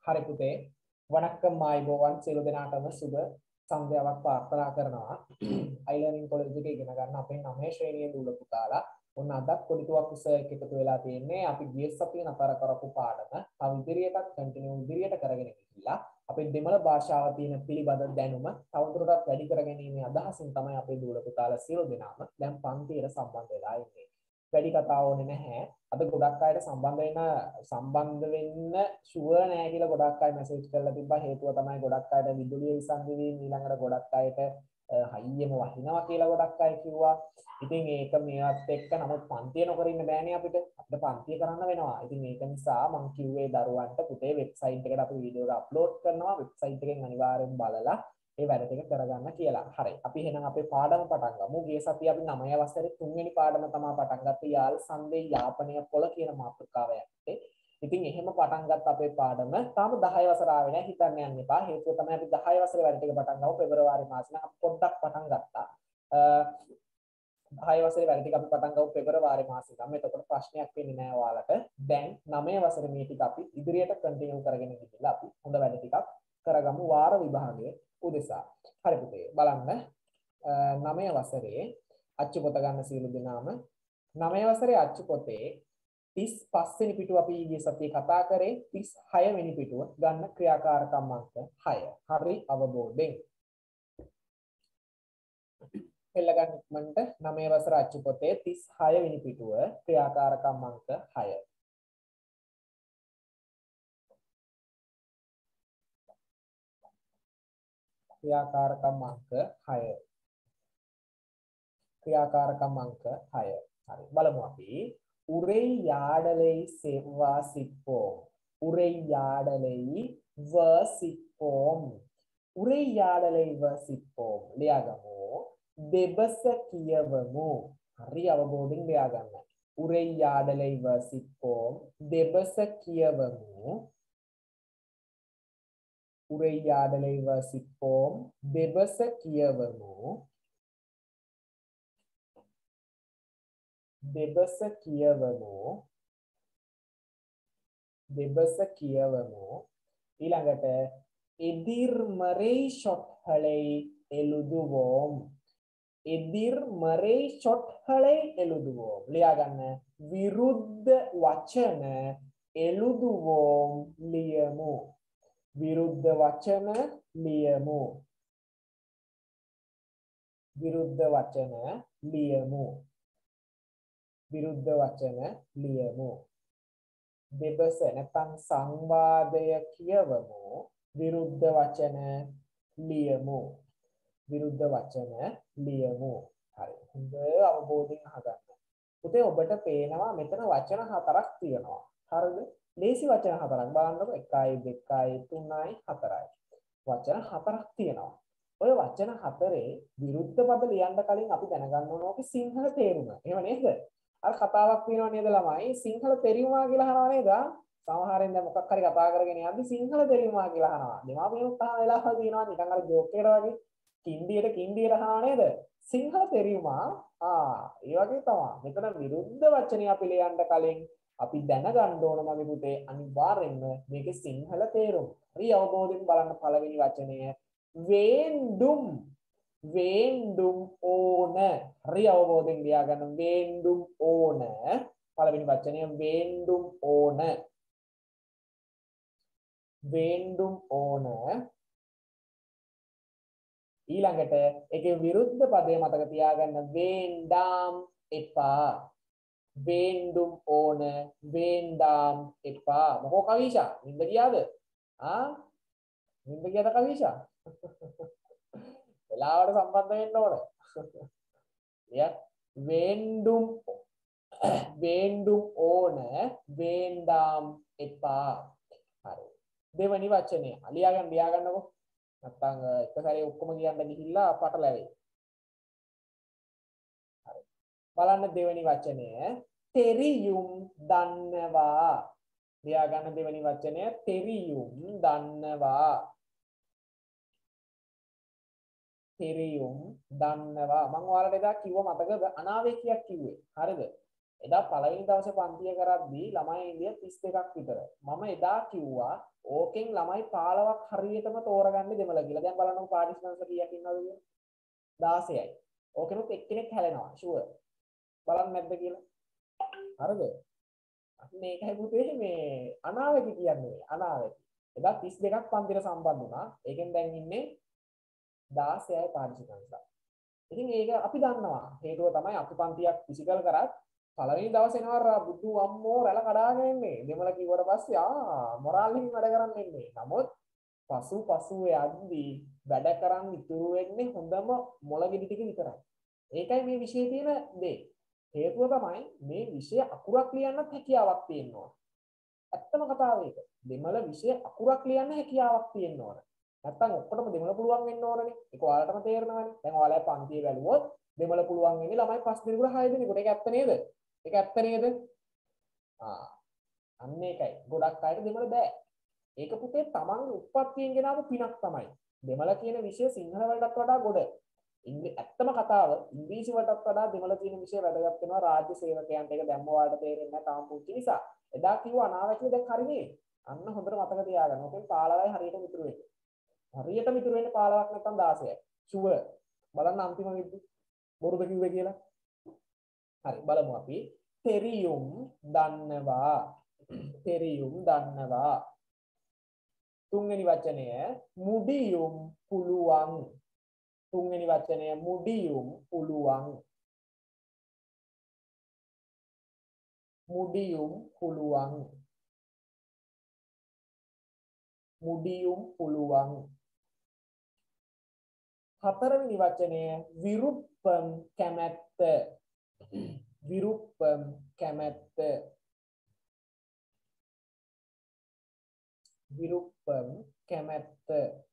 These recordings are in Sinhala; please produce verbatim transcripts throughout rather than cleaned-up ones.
හරි පුතේ වණක්කම් ආයුබෝවන් සියලු දෙනාටම සුබ සන්ධ්‍යාවක් ප්‍රාර්ථනා කරනවා. අයිලර්නින් කොලෙජ් එකේ ඉගෙන ගන්න අපේ නවය ශ්‍රේණියේ දූල පුතාලා ඔන්න අදත් පොඩිතුවක් උස එකතු වෙලා තියෙන්නේ. අපි ගිය සතියේ නතර කරපු පාඩම තව ඉදිරියටත් කන්ටිනියු ඉදිරියට කරගෙන ගිහිල්ලා අපේ දෙමළ භාෂාව තියෙන පිළිබඳ දැනුම තවදුරටත් වැඩි කරගැනීමේ අදහසින් තමයි අපේ දූල පුතාලා සියලු දෙනාම දැන් පන්තියට සම්බන්ධ වෙලා ඉන්නේ. වැඩි කතා ඕනේ නැහැ. අද ගොඩක් අයට සම්බන්ධ වෙන සම්බන්ධ වෙන්න ෂුවර් නැහැ කියලා ගොඩක් අය මැසේජ් කරලා තිබ්බා. හේතුව තමයි ගොඩක් අයට විදුලිය විසන්ධි වීම ඊළඟට ගොඩක් අයට හයියෙම වහිනවා කියලා ගොඩක් අය කිව්වා. ඉතින් ඒක මේවත් එක්ක නමුත් පන්තිය නොකර ඉන්න බෑනේ අපිට. අපිට පන්තිය කරන්න වෙනවා. ඉතින් ඒක නිසා මම කිව්වේ දරුවන්ට පුතේ වෙබ්සයිට් එකට අපි වීඩියෝ එක අප්ලෝඩ් කරනවා. වෙබ්සයිට් එකෙන් අනිවාර්යෙන් බලලා ඒ වැඩ ටික කරගන්න කියලා. හරි. අපි එහෙනම් අපේ පාඩම පටන් ගමු. ගිය සතියේ අපි නවය වසරේ තුන්වෙනි පාඩම තමයි පටන් ගත්තේ. යාල් සන්දේ යාපනය පොළ කියන මාතෘකාව යටතේ. ඉතින් එහෙම පටන් ගත්ත අපේ පාඩම තාම දහය වසර ආවේ නැහැ. හිතන්න යන්න එපා. හේතුව තමයි අපි දහය වසරේ වැඩ ටික පටන් ගමු. පෙබරවාරි මාසෙ නම් පොඩ්ඩක් පටන් ගත්තා. දහය වසරේ වැඩ ටික අපි පටන් ගමු පෙබරවාරි මාසෙ නම්. එතකොට ප්‍රශ්නයක් වෙන්නේ නැහැ ඔයාලට. දැන් නවය වසරේ මේ ටික අපි ඉදිරියට කන්ටිනියු කරගෙන ගිහිල්ලා අපි හොඳ වැඩ ටිකක් කරගමු වාර විභාගයේ උදෙසා. හරි පුතේ බලන්න නවය වසරේ අච්චු පොත ගන්න සියලු දෙනාම නවය වසරේ අච්චු පොතේ තිස් පහ වෙනි පිටුව අපි ඊයේ සතියේ කතා කරේ තිස් හය වෙනි පිටුව ගන්න ක්‍රියාකාරකම් අංක හය. හරි අවබෝධයෙන් එල්ල ගන්න ඉක්මනට නවය වසර අච්චු පොතේ තිස් හය වෙනි පිටුව ක්‍රියාකාරකම් අංක හය. ක්‍රියාකාරකම් අංක හය. ක්‍රියාකාරකම් අංක හය. හරි බලමු අපි உரையாடலை வாசிப்போம். உரையாடலை வாசிப்போம். උරෙයාඩලයි වසිප්පෝම් ලියාගමු. දෙබස කියවමු. හරි අවබෝධයෙන් ලියාගන්න. උරෙයාඩලයි වසිප්පෝම් දෙබස කියවමු. උරෙයාඩලයි වසිප්පෝම් දෙබස කියවමු. දෙබස කියවමු. දෙබස කියවමු. ඊළඟට எதிர்மறை சொற்களை எழுதுவோம். எதிர்மறை சொற்களை எழுதுவோம். ලියාගන්න. විරුද්ධ වචන எழுதுவோம் ලියමු. විරුද්ධ වචන ලියමු. විරුද්ධ වචන ලියමු. විරුද්ධ වචන ලියමු. දෙබස නැත්නම් සංවාදය කියවමු. විරුද්ධ වචන ලියමු. විරුද්ධ වචන ලියමු. හරි. හොඳ අවබෝධයෙන් අහගන්න. පුතේ ඔබට පේනවා මෙතන වචන හතරක් තියෙනවා. හරිද? ලේසි වචන හතරක් බලන්නකො. එකයි දෙකයි තුනයි හතරයි. වචන හතරක් තියෙනවා. ඔය වචන හතරේ විරුද්ධ පද ලියන්න කලින් අපි දැනගන්න ඕන ඕකේ සිංහල තේරුම. එහෙම නේද? අර කතාවක් තියෙනවා නේද ළමයි? සිංහල තේරුමා කියලා අහනවා නේද? සමහරෙන් දැන් මොකක් හරි කතා කරගෙන යද්දි සිංහල තේරුමා කියලා අහනවා. දෙමාපියොත් අහන වෙලාවල් තියෙනවා නිකන් අර ජෝක් එකට වගේ කින්ඩියට කින්ඩියට අහනවා නේද? සිංහල තේරුමා ආ ඒ වගේ තමයි. මෙතන විරුද්ධ වචනේ අපි ලියන්න කලින් අපි දැනගන්න ඕන මගේ පුතේ අනිවාර්යෙන්ම මේකේ සිංහල තේරුම. හරි අවබෝධයෙන් බලන්න පළවෙනි වචනය வேண்டும். வேண்டும் ඕන. හරි අවබෝධයෙන් ලියාගන්න. வேண்டும் ඕන. පළවෙනි වචනය வேண்டும் ඕන. வேண்டும் ඕන. ඊළඟට ඒකේ විරුද්ධ පදේ මතක තියාගන්න. வேண்டாம் එපා. வேண்டும் ඕන. வேண்டாம் එපා. මොකෝ කවිෂා? නින්ද ගියාද? ආ? නින්ද ගියාද කවිෂා? වෙලාවට සම්බන්ධ වෙන්න ඕන. ය வேண்டும் வேண்டும் ඕන. வேண்டாம் එපා. හරි. දෙවනි වචනය ලියාගන්න ලියාගන්නකො. නැත්නම් එක සැරේ ඔක්කොම කියන්න ගිහිල්ලා පටලැවෙයි. හරි. බලන්න දෙවනි වචනය තෙරියුම් දන්නවා. ලියාගන්න දෙවනි වචනය තෙරියුම් දන්නවා. තෙරියුම් දන්නවා. මම ඔයාලට එදා කිව්ව මතකද අනාවේකියක් කිව්වේ. හරිද? එදා පළවෙනි දවසේ පන්තිය කරද්දී ළමයි ඉන්දිය තිස් දෙකක් විතර. මම එදා කිව්වා ඕකෙන් ළමයි පහළොවක් හරියටම තෝරගන්නේ දෙමළ කියලා. දැන් බලන්නකො පාටිස්පන්ස්ලා කීයක් ඉන්නවද කියලා. දාසයයි. ඕකෙනුත් එක්කෙනෙක් හැලෙනවා ෂුවර්. බලන්න නැද්ද කියලා. හරිද? මේකයි පුතේ මේ අනාවැකි කියන්නේ අනාවැකි. එදා තිස් දෙකක් පන්තියට සම්බන්ධ වුණා. ඒකෙන් දැන් ඉන්නේ දාසයයි පාටිස්පන්ස්ලා. ඉතින් ඒක අපි දන්නවා. හේතුව තමයි අපි පන්තියක් ෆිසිකල් කරත් පළවෙනි දවසේ එනවා බුදු අම්මෝ රැළ කඩාගෙන එන්නේ. දෙමළ කිව්වට පස්සේ ආ මොරාල් එකකින් වැඩ කරන්න එන්නේ. නමුත් පසු පසු යද්දී වැඩ කරන් ඉතුරු වෙන්නේ හොඳම මොළගෙඩි ටික විතරයි. ඒකයි මේ විෂයේ තියෙන දේ. හේතුව තමයි මේ විෂය අකුරක් ලියන්නත් හැකියාවක් තියෙන්න ඕන. ඇත්තම කතාව ඒක. දෙමළ විෂය අකුරක් ලියන්න හැකියාවක් තියෙන්න ඕන. නැත්තම් ඔක්කොටම දෙමළ පුළුවන් වෙන්න ඕනනේ. ඒක ඔයාලටම තේරෙනවනේ. දැන් ඔයාලා පන්තියේ බැලුවොත් දෙමළ පුළුවන් වෙන්නේ ළමයි පහ දෙනෙකුට හය දෙනෙකුට. ඒක ඇත්ත නේද? ඒක ඇත්ත නේද? ආ අන්න ඒකයි. ගොඩක් අයට දෙමළ බෑ. ඒක පුතේ තමන්ගේ උත්පත්තියෙන් ගෙන ආපු පිනක් තමයි. දෙමළ කියන විෂය සිංහල වලටත් වඩා ගොඩ. ඇත්තම කතාව ඉංග්‍රීසි වලටත් වඩා දෙමළ කියන විෂය වැදගත් වෙනවා රාජ්‍ය සේවකයන්ට. ඒක දැම්ම ඔයාලට තේරෙන්නේ නැහැ තාම පුංචි නිසා. එදා කිව්වා අනාවැකිය දැන් හරිනේ. අන්න හොඳට මතක තියාගන්න. ඔකෙන් පහළොවයි හරියට ඉතුරු වෙන්නේ. හරියටම ඉතුරු වෙන්නේ පහළොවක් නැත්නම් දාසයයි. ෂුවර්. බලන්න අන්තිම විද්දු. බොරුද කිව්වේ කියලා. හරි බලමු අපි. තෙරියුම් දන්නවා. තෙරියුම් දන්නවා. තුන්වෙනි වචනය මුඩියුම් පුළුවන්. තුන්වෙනි වචනය මුඩියුම් පුළුවන්. මුඩියුම් පුළුවන්. මුඩියුම් පුළුවන්. හතරවෙනි වචනය විරුප්පම් කැමැත්ත. විරුප්පම් කැමැත්ත. විරුප්පම් කැමැත්ත.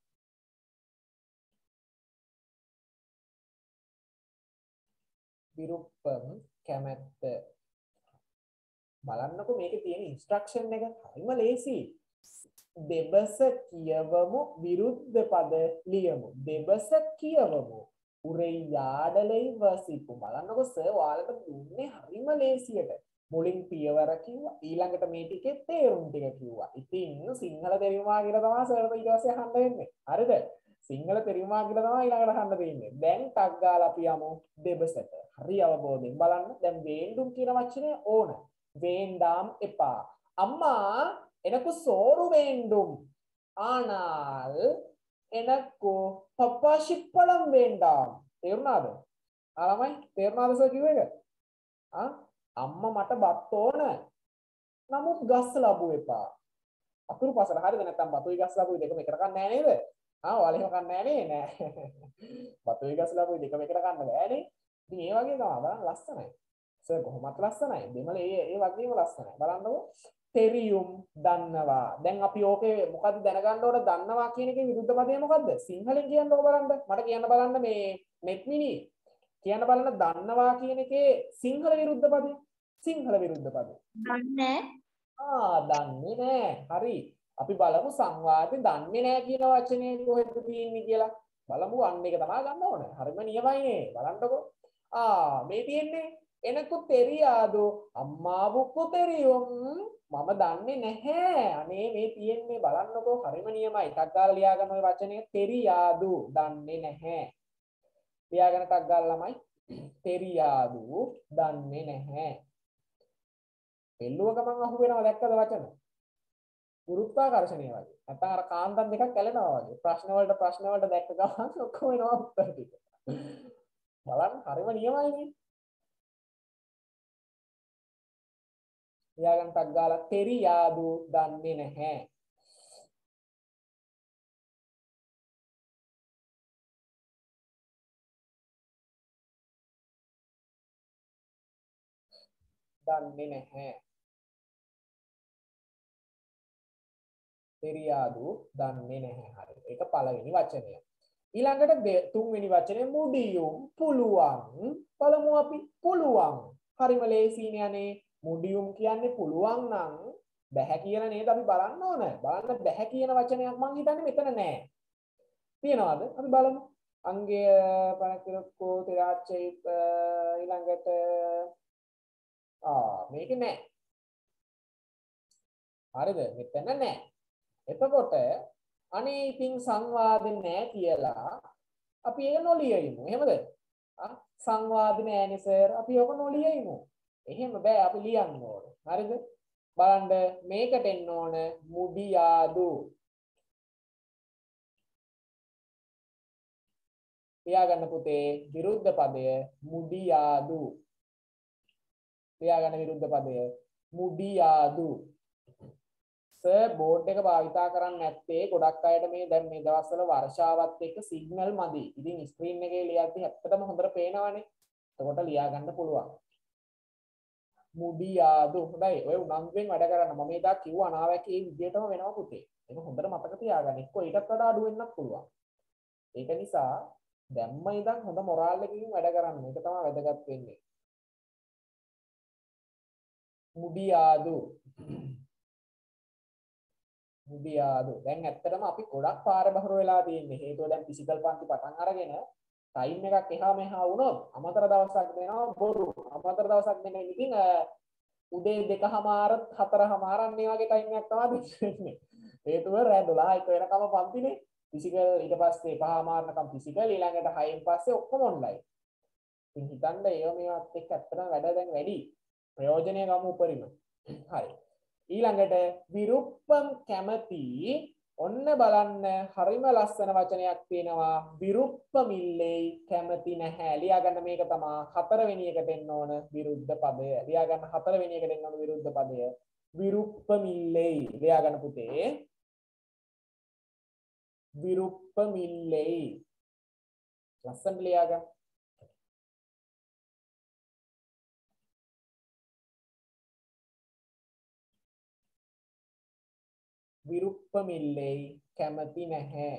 විරුප්පම් කැමැත්ත. බලන්නකො මේකේ තියෙන ඉන්ස්ට්‍රක්ෂන් එක හරිම ලේසි. දෙබස කියවමු විරුද්ධ පද ලියමු. දෙබස කියවමු. උරේ යාඩලේ වසිපු. බලන්නකො සර් ඔයාලට දුන්නේ හරිම ලේසියට. මුලින් පියවර කිව්වා ඊළඟට මේ ටිකේ තේරුම් ටික කිව්වා. ඉතින් සිංහල තේරුමා කියලා තමයි සර්ට ඊට පස්සේ අහන්න වෙන්නේ. හරිද? සිංහල තේරුමා කියලා තමයි ඊළඟට අහන්න දෙන්නේ. දැන් ටක් ගාලා අපි යමු දෙබසට. හරි අවබෝධයෙන් බලන්න. දැන් වේන්ඩුම් කියන වචනේ ඕන. வேண்டாம் එපා. අම්මා එනකු සෝරු வேண்டும். ஆனால் එනකු පපාෂිප්පලම් வேண்டாம். තේරුණාද? ආලමයි තේරුණාද සර් කිව්ව එක? ආ අම්මා මට බත් ඕන. නමුත් ගස් ලැබු එපා. අතුරු පසට හරිද නැත්නම් බතුයි ගස් ලැබුයි දෙකම එකට ගන්න නෑ නේද? ආ ඔයාලා එහෙම ගන්න නෑ නේ නෑ. බතුයි ගස් ලැබුයි දෙකම එකට ගන්න බෑනේ. ඉතින් ඒ වගේ තමයි බලන්න ලස්සනයි. සර් කොහොමත් ලස්සනයි. දෙමළ ඒ ඒ වගේම ලස්සනයි. බලන්නකො තෙරියුම් දන්නවා. දැන් අපි ඕකේ මොකද්ද දැනගන්න ඕන දන්නවා කියන එකේ විරුද්ධ පදේ මොකද්ද? සිංහලෙන් කියන්නකො බලන්න. මට කියන්න බලන්න මේ නෙත්මිනි කියන්න බලන්න දන්නවා කියන එකේ සිංහල විරුද්ධ පදේ. සිංහල විරුද්ධ පදේ. දන්නේ ආ දන්නේ නැහැ. හරි. අපි බලමු සංවාදේ දන්නේ නැහැ කියන වචනේ කොහෙද තියෙන්නේ කියලා. බලමු අන්න එක තමයි ගන්න ඕනේ. හරිම නියමයිනේ. බලන්නකො. ආ මේ තියෙන්නේ එනකු තෙරියාදු අම්මාවුකු තෙරියුම් මම දන්නේ නැහැ. අනේ මේ තියෙන්නේ බලන්නකො හරිම නියමයි. ටක් ගාලා ලියා ගන්න ওই වචනේ තෙරියාදු දන්නේ නැහැ. ලියාගෙන ටක් ගාලා ළමයි තෙරියාදු දන්නේ නැහැ. එල්ලුව ගමන් අහු වෙනවා දැක්කද වචන? ගුරුත්වාකර්ෂණය වගේ. නැත්නම් අර කාන්දම් දෙකක් ඇලෙනවා වගේ. ප්‍රශ්න වලට ප්‍රශ්න වලට දැක්ක ගමන් ඔක්කොම එනවා උත්තර ටික. බලන්න හරිම නියමයිනේ. ලියාගෙන ටක් ගාලා තෙරියාදු දන්නේ නැහැ. දන්නේ නැහැ. තෙරියාදු දන්නේ නැහැ. හරි. ඒක පළවෙනි වචනය. ඊළඟට තුන්වෙනි වචනේ මුඩියුම් පුළුවන්. බලමු අපි පුළුවන්. හරිම ලේසියිනේ අනේ. මුඩියුම් කියන්නේ පුළුවන් නම් බැහැ කියලා නේද අපි බලන්න ඕන. බලන්න බැහැ කියන වචනයක් මං හිතන්නේ මෙතන නෑ. තියනවාද? අපි බලමු. අංගය පරක්කෝ තිරාචෛත ඊළඟට ආ මේක නෑ. හරිද? මෙතන නෑ. එතකොට අනේ ඉතින් සංවාදේ නෑ කියලා අපි ඒක නොලියයිමු. එහෙමද? ආ සංවාදේ නෑනේ සර්. අපි ඔක නොලියයිමු. එහෙම බෑ අපි ලියන්න ඕනේ. හරිද? බලන්න මේකට එන්න ඕන මුඩියාදු. තියාගන්න පුතේ විරුද්ධ පදය මුඩියාදු. තියාගන්න විරුද්ධ පදය මුඩියාදු. සර් බෝඩ් එක භාවිතා කරන්නේ නැත්තේ ගොඩක් අයට මේ දැන් මේ දවස්වල වර්ෂාවත් එක්ක සිග්නල් මදි. ඉතින් ස්ක්‍රීන් එකේ ලියද්දි ඇත්තටම හොඳට පේනවනේ. එතකොට ලියා ගන්න පුළුවන්. මුඩියාදු. හොඳයි. ඔය උනන්දුවෙන් වැඩ කරන්න. මම එදා කිව්ව අනාවැකී විදියටම වෙනවා පුතේ. ඒක හොඳට මතක තියාගන්න. එක්ක ඊටත් වඩා අඩු වෙන්නත් පුළුවන්. ඒක නිසා දැම්ම ඉඳන් හොඳ මොරාල් එකකින් වැඩ කරන්න. මේක තමයි වැදගත් වෙන්නේ. මුඩියාදු. මුඩියාදු. දැන් ඇත්තටම අපි ගොඩක් පාර බහුර වෙලා තියෙන්නේ. හේතුව දැන් ෆිසිකල් පන්ති පටන් අරගෙන ටයිම් එකක් එහා මෙහා වුණොත් අමතර දවසක් දෙනවා බොරු. අමතර දවසක් දෙන්නේ ඉතින් උදේ දෙකමාර හතරමාර අන්න ඒ වගේ ටයිම් එකක් තමයි දෙන්නේ. හේතුව රෑ දොළහ එක වෙනකම් පන්තිනේ. ෆිසිකල් ඊට පස්සේ පහමාරනකම් ෆිසිකල් ඊළඟට හයෙන් පස්සේ ඔක්කොම ඔන්ලයින්. ඉතින් හිතන්න ඒව මේවත් එක්ක ඇත්තටම වැඩ දැන් වැඩි. ප්‍රයෝජනය ගමු උපරිම. හරි. ඊළඟට විරුප්පම් කැමති ඔන්න බලන්න හරිම ලස්සන වචනයක් තියෙනවා විරුප්පමිල්ලේ කැමති නැහැ. ලියා ගන්න මේක තමයි හතරවෙනි එකට එන්න ඕන විරුද්ධ පදය. ලියා ගන්න හතරවෙනි එකට එන්න ඕන විරුද්ධ පදය විරුප්පමිල්ලේ. ලියා ගන්න පුතේ විරුප්පමිල්ලේ. ලස්සන ලියා ගන්න. විරුප්පමිල්ලේ කැමති නැහැ.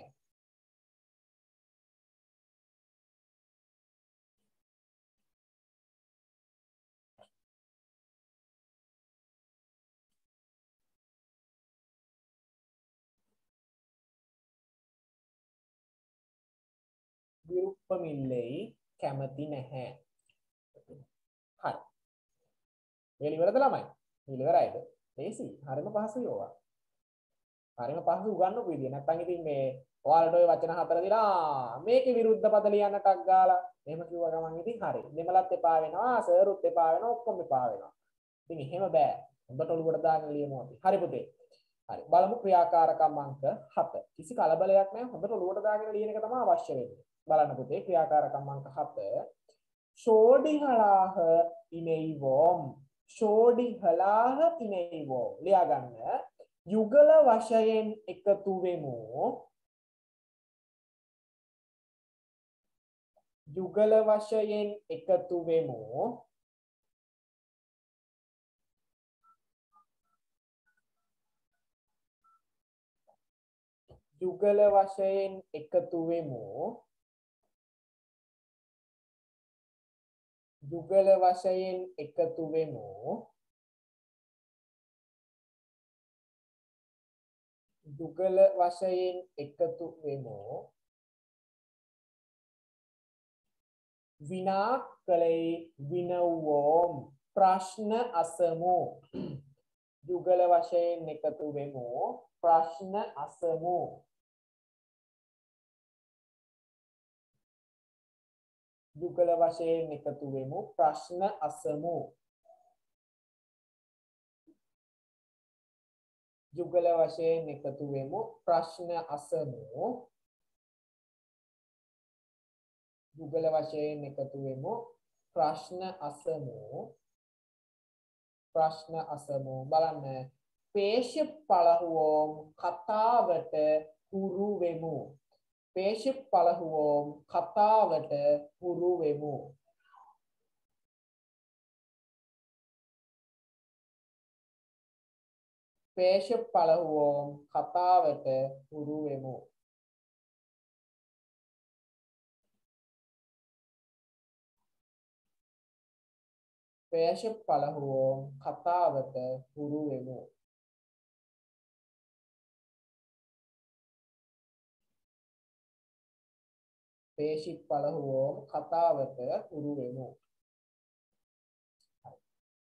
විරුප්පමිල්ලේ කැමති නැහැ. හරි. මේ ඉවරද ළමයි? ඉවරයිද? ලේසි. හරිම පහසුයි ඕවා. හරිම පහසු උගන්නපු විදිය. නැත්තම් ඉතින් මේ ඔයාලට ওই වචන හතර දිලා මේකේ විරුද්ධ පද ලියන්න ටක් ගාලා එහෙම කිව්ව ගමන් ඉතින් හරි. දෙමළත් එපා වෙනවා, සර්ුත් එපා වෙනවා, ඔක්කොම එපා වෙනවා. ඉතින් එහෙම බෑ. හොඳට ඔලුවට දාගෙන ලියමු අපි. හරි පුතේ. හරි. බලමු ක්‍රියාකාරකම් අංක හත. කිසි කලබලයක් නැහැ. හොඳට ඔලුවට දාගෙන ලියන එක තමයි අවශ්‍ය වෙන්නේ. බලන්න පුතේ ක්‍රියාකාරකම් අංක හත. ෂෝඩිහලාහ ඉනෙයිවෝම්. ෂෝඩිහලාහ ඉනෙයිවෝම්. ලියා ගන්න. යුගල වශයෙන් එකතු වෙමු. යුගල වශයෙන් එකතු වෙමු. යුගල වශයෙන් එකතු වෙමු. යුගල වශයෙන් එකතු වෙමු. යුගල වශයෙන් එකතු වෙමු. විනා කලේ විනවෝම්. ප්‍රශ්න අසමු. යුගල වශයෙන් එකතු වෙමු. ප්‍රශ්න අසමු. යුගල වශයෙන් එකතු වෙමු. ප්‍රශ්න අසමු. යුගල වශයෙන් එකතු වෙමු. ප්‍රශ්න අසමු. යුගල වශයෙන් එකතු වෙමු. ප්‍රශ්න අසමු. ප්‍රශ්න අසමු. බලන්න. පේශ පළහුවෝම් කතාවට හුරු වෙමු. පේශ පළහුවෝම් කතාවට හුරු වෙමු. පේශ පළහුවෝම් කතාවට හුරු වෙමු. පේශ පළහුවෝම් කතාවට හුරු වෙමු. පේශි පළහුවෝම් කතාවට හුරු වෙමු.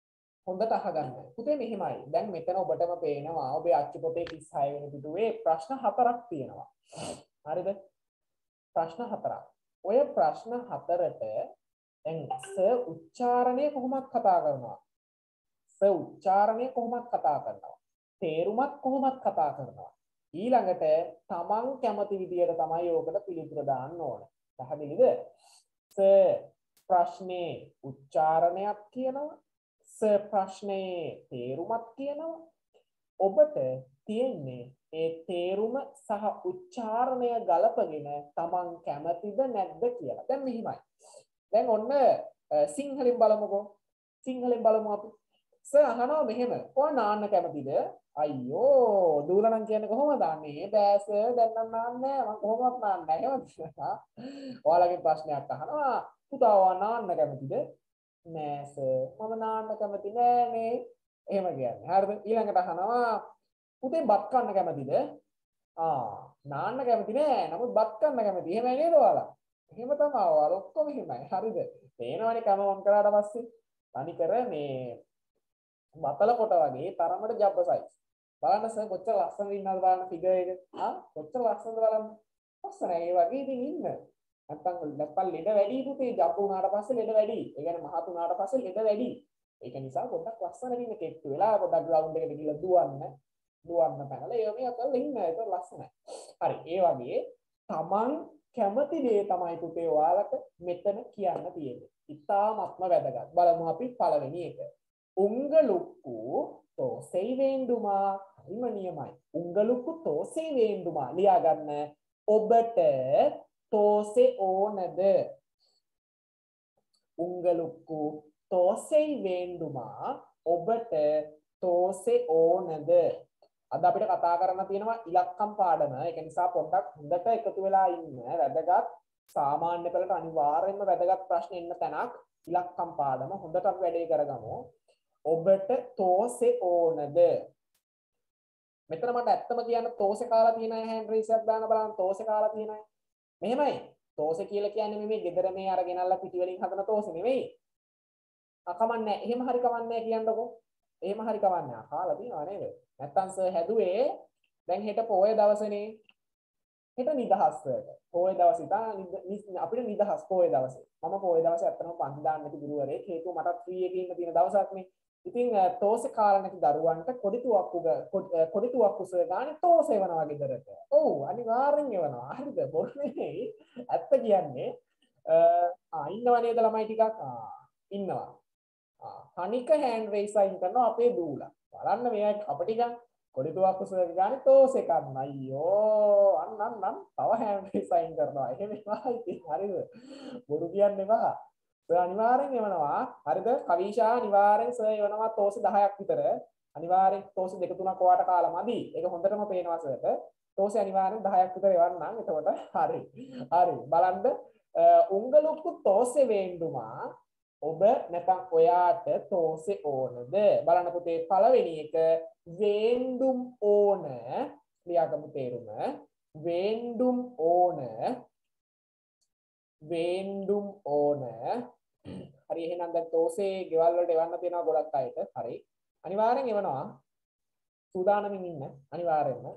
හොඳට අහගන්න. පුතේ මෙහිමයි. දැන් මෙතන ඔබටම පේනවා ඔබේ අච්චු පොතේ තිස් හය වෙනි පිටුවේ ප්‍රශ්න හතරක් තියෙනවා. හරිද? ප්‍රශ්න හතරක්. ඔය ප්‍රශ්න හතරට දැන් ස උච්චාරණය කොහොමද කතා කරනවා? ස උච්චාරණය කොහොමද කතා කරනවා? තේරුමත් කොහොමද කතා කරනවා? ඊළඟට තමන් කැමති විදියට තමයි ඕකට පිළිතුර දාන්න ඕන. පැහැදිලිද? ස ප්‍රශ්නේ උච්චාරණයක් කියනවා. ස ප්‍රශ්නේ තේරුමක් කියනවා. ඔබට තියෙන්නේ ඒ තේරුම සහ උච්චාරණය ගලපගෙන තමන් කැමතිද නැද්ද කියලා. දැන් මෙහිමයි. දැන් ඔන්න සිංහලෙන් බලමුකෝ. සිංහලෙන් බලමු අපි. ස අහනවා මෙහෙම. ඔයා නාන්න කැමතිද? අයියෝ දූලා නම් කියන්නේ කොහොමද දාන්නේ? බෑස දැන් නම් නාන්නේ නැහැ. මම කොහොමවත් නාන්නේ නැහැ. ඔයාලගේ ප්‍රශ්නයක් අහනවා. පුතා ඔයා නාන්න කැමතිද? නෑ සර්. මම නාන්න කැමති නෑනේ. එහෙම කියන්නේ. හරිද? ඊළඟට අහනවා පුතේ බත් කන්න කැමතිද? ආ නාන්න කැමති නෑ. නමුත් බත් කන්න කැමති. එහෙමයි නේද ඔයාලා? එහෙම තමයි ඔයාලා ඔක්කොම එහෙමයි. හරිද? තේනවනේ කම වම් කරාට පස්සේ තනිකර මේ බතල කොට වගේ තරමට ජබ්බ සයිස්. බලන්න සර් කොච්චර ලස්සනද ඉන්නවද බලන්න ෆිගර් එක. ආ කොච්චර ලස්සනද බලන්න. ලස්සනයි. ඒ වගේ ඉතින් ඉන්න. නැත්තම් නැත්තම් ලෙඩ වැඩි පුතේ ජබ්බ උනාට පස්සේ ලෙඩ වැඩි. ඒ කියන්නේ මහත් උනාට පස්සේ ලෙඩ වැඩි. ඒක නිසා පොඩ්ඩක් ලස්සනට ඉන්න කෙට්ටු වෙලා පොඩ්ඩක් ග්‍රවුන්ඩ් එකට ගිහලා දුවන්න. දුවන්න පැනලා ඒ වගේ අතල ඉන්න. ඒක ලස්සනයි. හරි. ඒ වගේ තමන් කැමති දේ තමයි පුතේ ඔයාලට මෙතන කියන්න තියෙන්නේ. ඉතාමත්ම වැදගත්. බලමු අපි පළවෙනි එක. உங்களுக்கு தோசை வேண்டுமா? හරිම නියමයි. உங்களுக்கு தோசை வேண்டுமா? ලියා ගන්න. ඔබට தோசை ඕනද? உங்களுக்கு தோசை வேண்டுமா? ඔබට தோசை ඕනද? අද අපිට කතා කරන්න තියෙනවා ඉලක්කම් පාඩම. ඒක නිසා පොඩ්ඩක් හොඳට එකතු වෙලා ඉන්න. වැදගත් සාමාන්‍ය පෙළට අනිවාර්යයෙන්ම වැදගත් ප්‍රශ්න එන්න තැනක් ඉලක්කම් පාඩම. හොඳට අපි වැඩේ කරගමු. ඔබට තෝසෙ ඕනද? මෙතන මට ඇත්තම කියන්න තෝසෙ කාලා තියෙන අය හෑන්ඩ් රේස් එකක් දාන්න බලන්න. තෝසෙ කාලා තියෙන අය. මෙහෙමයි. තෝසෙ කියලා කියන්නේ මේ ගෙදර මේ අර ගෙනල්ලා පිටි වලින් හදන තෝසෙ නෙවෙයි. ආ කමන්නේ. එහෙම හරි කමන්නේ කියන්නකෝ. එහෙම හරි කමන්නේ. ආ කාලා තියෙනව නේද? නැත්තම් සර් හැදුවේ දැන් හෙට පොය දවසනේ. හෙට නිදහස් වලට. පොය දවසේ තා අපිට නිදහස් පොය දවසේ. මම පොය දවසේ ඇත්තටම පන්ති දාන්න නැති ගුරුවරයෙක්. හේතුව මටත් ෆ්‍රී එකේ ඉන්න තියෙන දවසක් නේ. ඉතින් තෝසෙ කාලා නැති දරුවන්ට කොඩි තුවක්කු කොඩි තුවක්කු සර් ගානේ තෝසෙ එවනවා ගෙදරට. ඔව් අනිවාර්යෙන් එවනවා. හරිද? බොරු නෙමෙයි. ඇත්ත කියන්නේ ආ ඉන්නව නේද ළමයි ටිකක්? ආ ඉන්නවා. ආ අනික හෑන්ඩ් රේස් අයින් කරනවා අපේ දූලා. බලන්න මේ අපිට ගන්න කොඩි තුවක්කු සර් ගානේ තෝසෙ කන්න. අයියෝ අන්න අන්න අන්න තව හෑන්ඩ් රේස් අයින් කරනවා. එහෙම එපා ඉතින් හරිද? බොරු කියන්න එපා. සර් අනිවාර්යෙන් එවනවා. හරිද? කවිෂා අනිවාර්යෙන් සර් එවනවා තෝසෙ දහයක් විතර. අනිවාර්යෙන් තෝසෙ දෙක තුනක් ඔයාට කාලා මදි. ඒක හොඳටම පේනවා සර්ට. තෝසෙ අනිවාර්යෙන් දහයක් විතර එවන්නම්. එතකොට හරි. හරි. බලන්න உங்களுக்கு தோசை வேண்டுமா? ඔබ නැත්නම් ඔයාට තෝසෙ ඕනද? බලන්න පුතේ පළවෙනි එක வேண்டும் ඕන. ලියාගමු තේරුම. வேண்டும் ඕන. வேண்டும் ඕන. හරි එහෙනම් දැන් තෝසේ ගෙවල් වලට එවන්න තියෙනවා ගොඩක් අයට. හරි. අනිවාර්යෙන් එවනවා. සූදානමින් ඉන්න අනිවාර්යෙන්ම.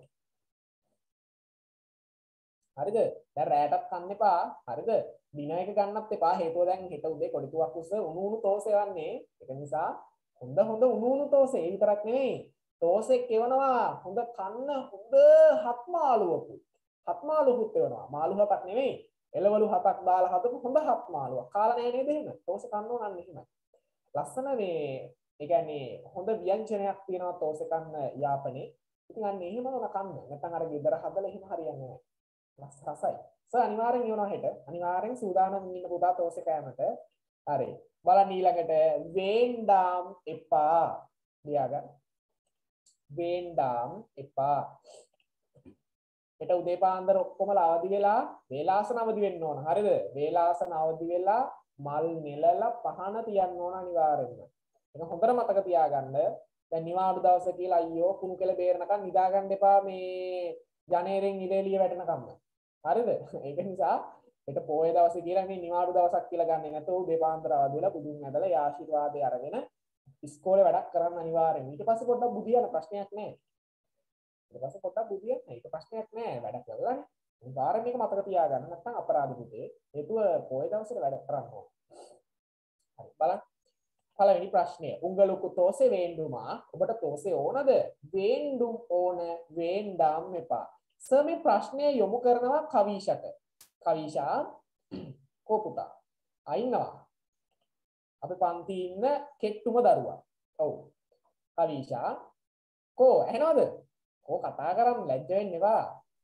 හරිද? දැන් රැයටත් කන්න එපා. හරිද? දින එක ගන්නත් එපා. හේතුව දැන් හෙට උදේ කොඩි තුවක් උස්ස උණු උණු තෝසේ වන්නේ. ඒක නිසා හොඳ හොඳ උණු උණු තෝසේ. ඒ විතරක් නෙවෙයි. තෝසෙක් එවනවා. හොඳ කන්න හොඳ හත් මාළුවකුත්. හත් මාළුවකුත් එවනවා. මාළු හතක් නෙවෙයි. එළවලු හතක් දාලා හදපු හොඳ හත් මාළුවක්. කාලා නැහැ නේද එහෙම? තෝසෙ කන්න ඕන නම් එහෙමයි. ලස්සන මේ ඒ කියන්නේ හොඳ ව්‍යංජනයක් තියෙනවා තෝසෙ කන්න යාපනේ. ඉතින් අන්න එහෙම ඕන කන්න. නැත්නම් අර ගෙදර හදලා එහෙම හරියන්නේ නැහැ. රසයි. සර් අනිවාර්යෙන් එවනවා හෙට. අනිවාර්යෙන් සූදානම් ඉන්න පුතා තෝසෙ කෑමට. හරි. බලන්න ඊළඟට වේන්ඩාම් එපා. ලියාගන්න. වේන්ඩාම් එපා. හෙට උදේ පාන්දර ඔක්කොම අවදි වෙලා වේලාසන අවදි වෙන්න ඕන. හරිද? වේලාසන අවදි වෙලා මල් නෙලලා පහන තියන්න ඕන අනිවාර්යෙන්ම. ඒක හොඳට මතක තියාගන්න. දැන් නිවාඩු දවස කියලා අයියෝ කුණු කෙල බේරනකම් නිදා ගන්න එපා මේ ජනේරෙන් ඉරේලිය වැටෙනකම්. හරිද? ඒක නිසා හෙට පොයේ දවසේ කියලා මේ නිවාඩු දවසක් කියලා ගන්නේ නැතුව උදේ පාන්දර අවදි වෙලා බුදුන් ඇදලා ආශිර්වාදය අරගෙන ඉස්කෝලේ වැඩක් කරන්න අනිවාර්යෙන්. ඊට පස්සේ පොඩ්ඩක් බුදියන ප්‍රශ්නයක් නැහැ. ඊට පස්සේ පොඩ්ඩක් බුදියන ඒක ප්‍රශ්නයක් නැහැ. වැඩ කළානේ. අනිවාර්යෙන් මේක මතක තියාගන්න නැත්නම් අපරාධ පුතේ. හේතුව පොය දවසේ වැඩ කරන්න ඕන. හරි බලන්න. පළවෙනි ප්‍රශ්නය. උංගලුකු තෝසේ වේන්දුමා ඔබට තෝසේ ඕනද? වේන්දුම් ඕන වේන්දාම් එපා. සර් මේ ප්‍රශ්නය යොමු කරනවා කවිෂට. කවිෂා කෝ පුතා අයින්නවා. අපි පන්ති ඉන්න කෙට්ටුම දරුවා. ඔව්. කවිෂා කෝ ඇහෙනවද? කෝ කතා කරන්න ලැජ්ජ වෙන්න එපා.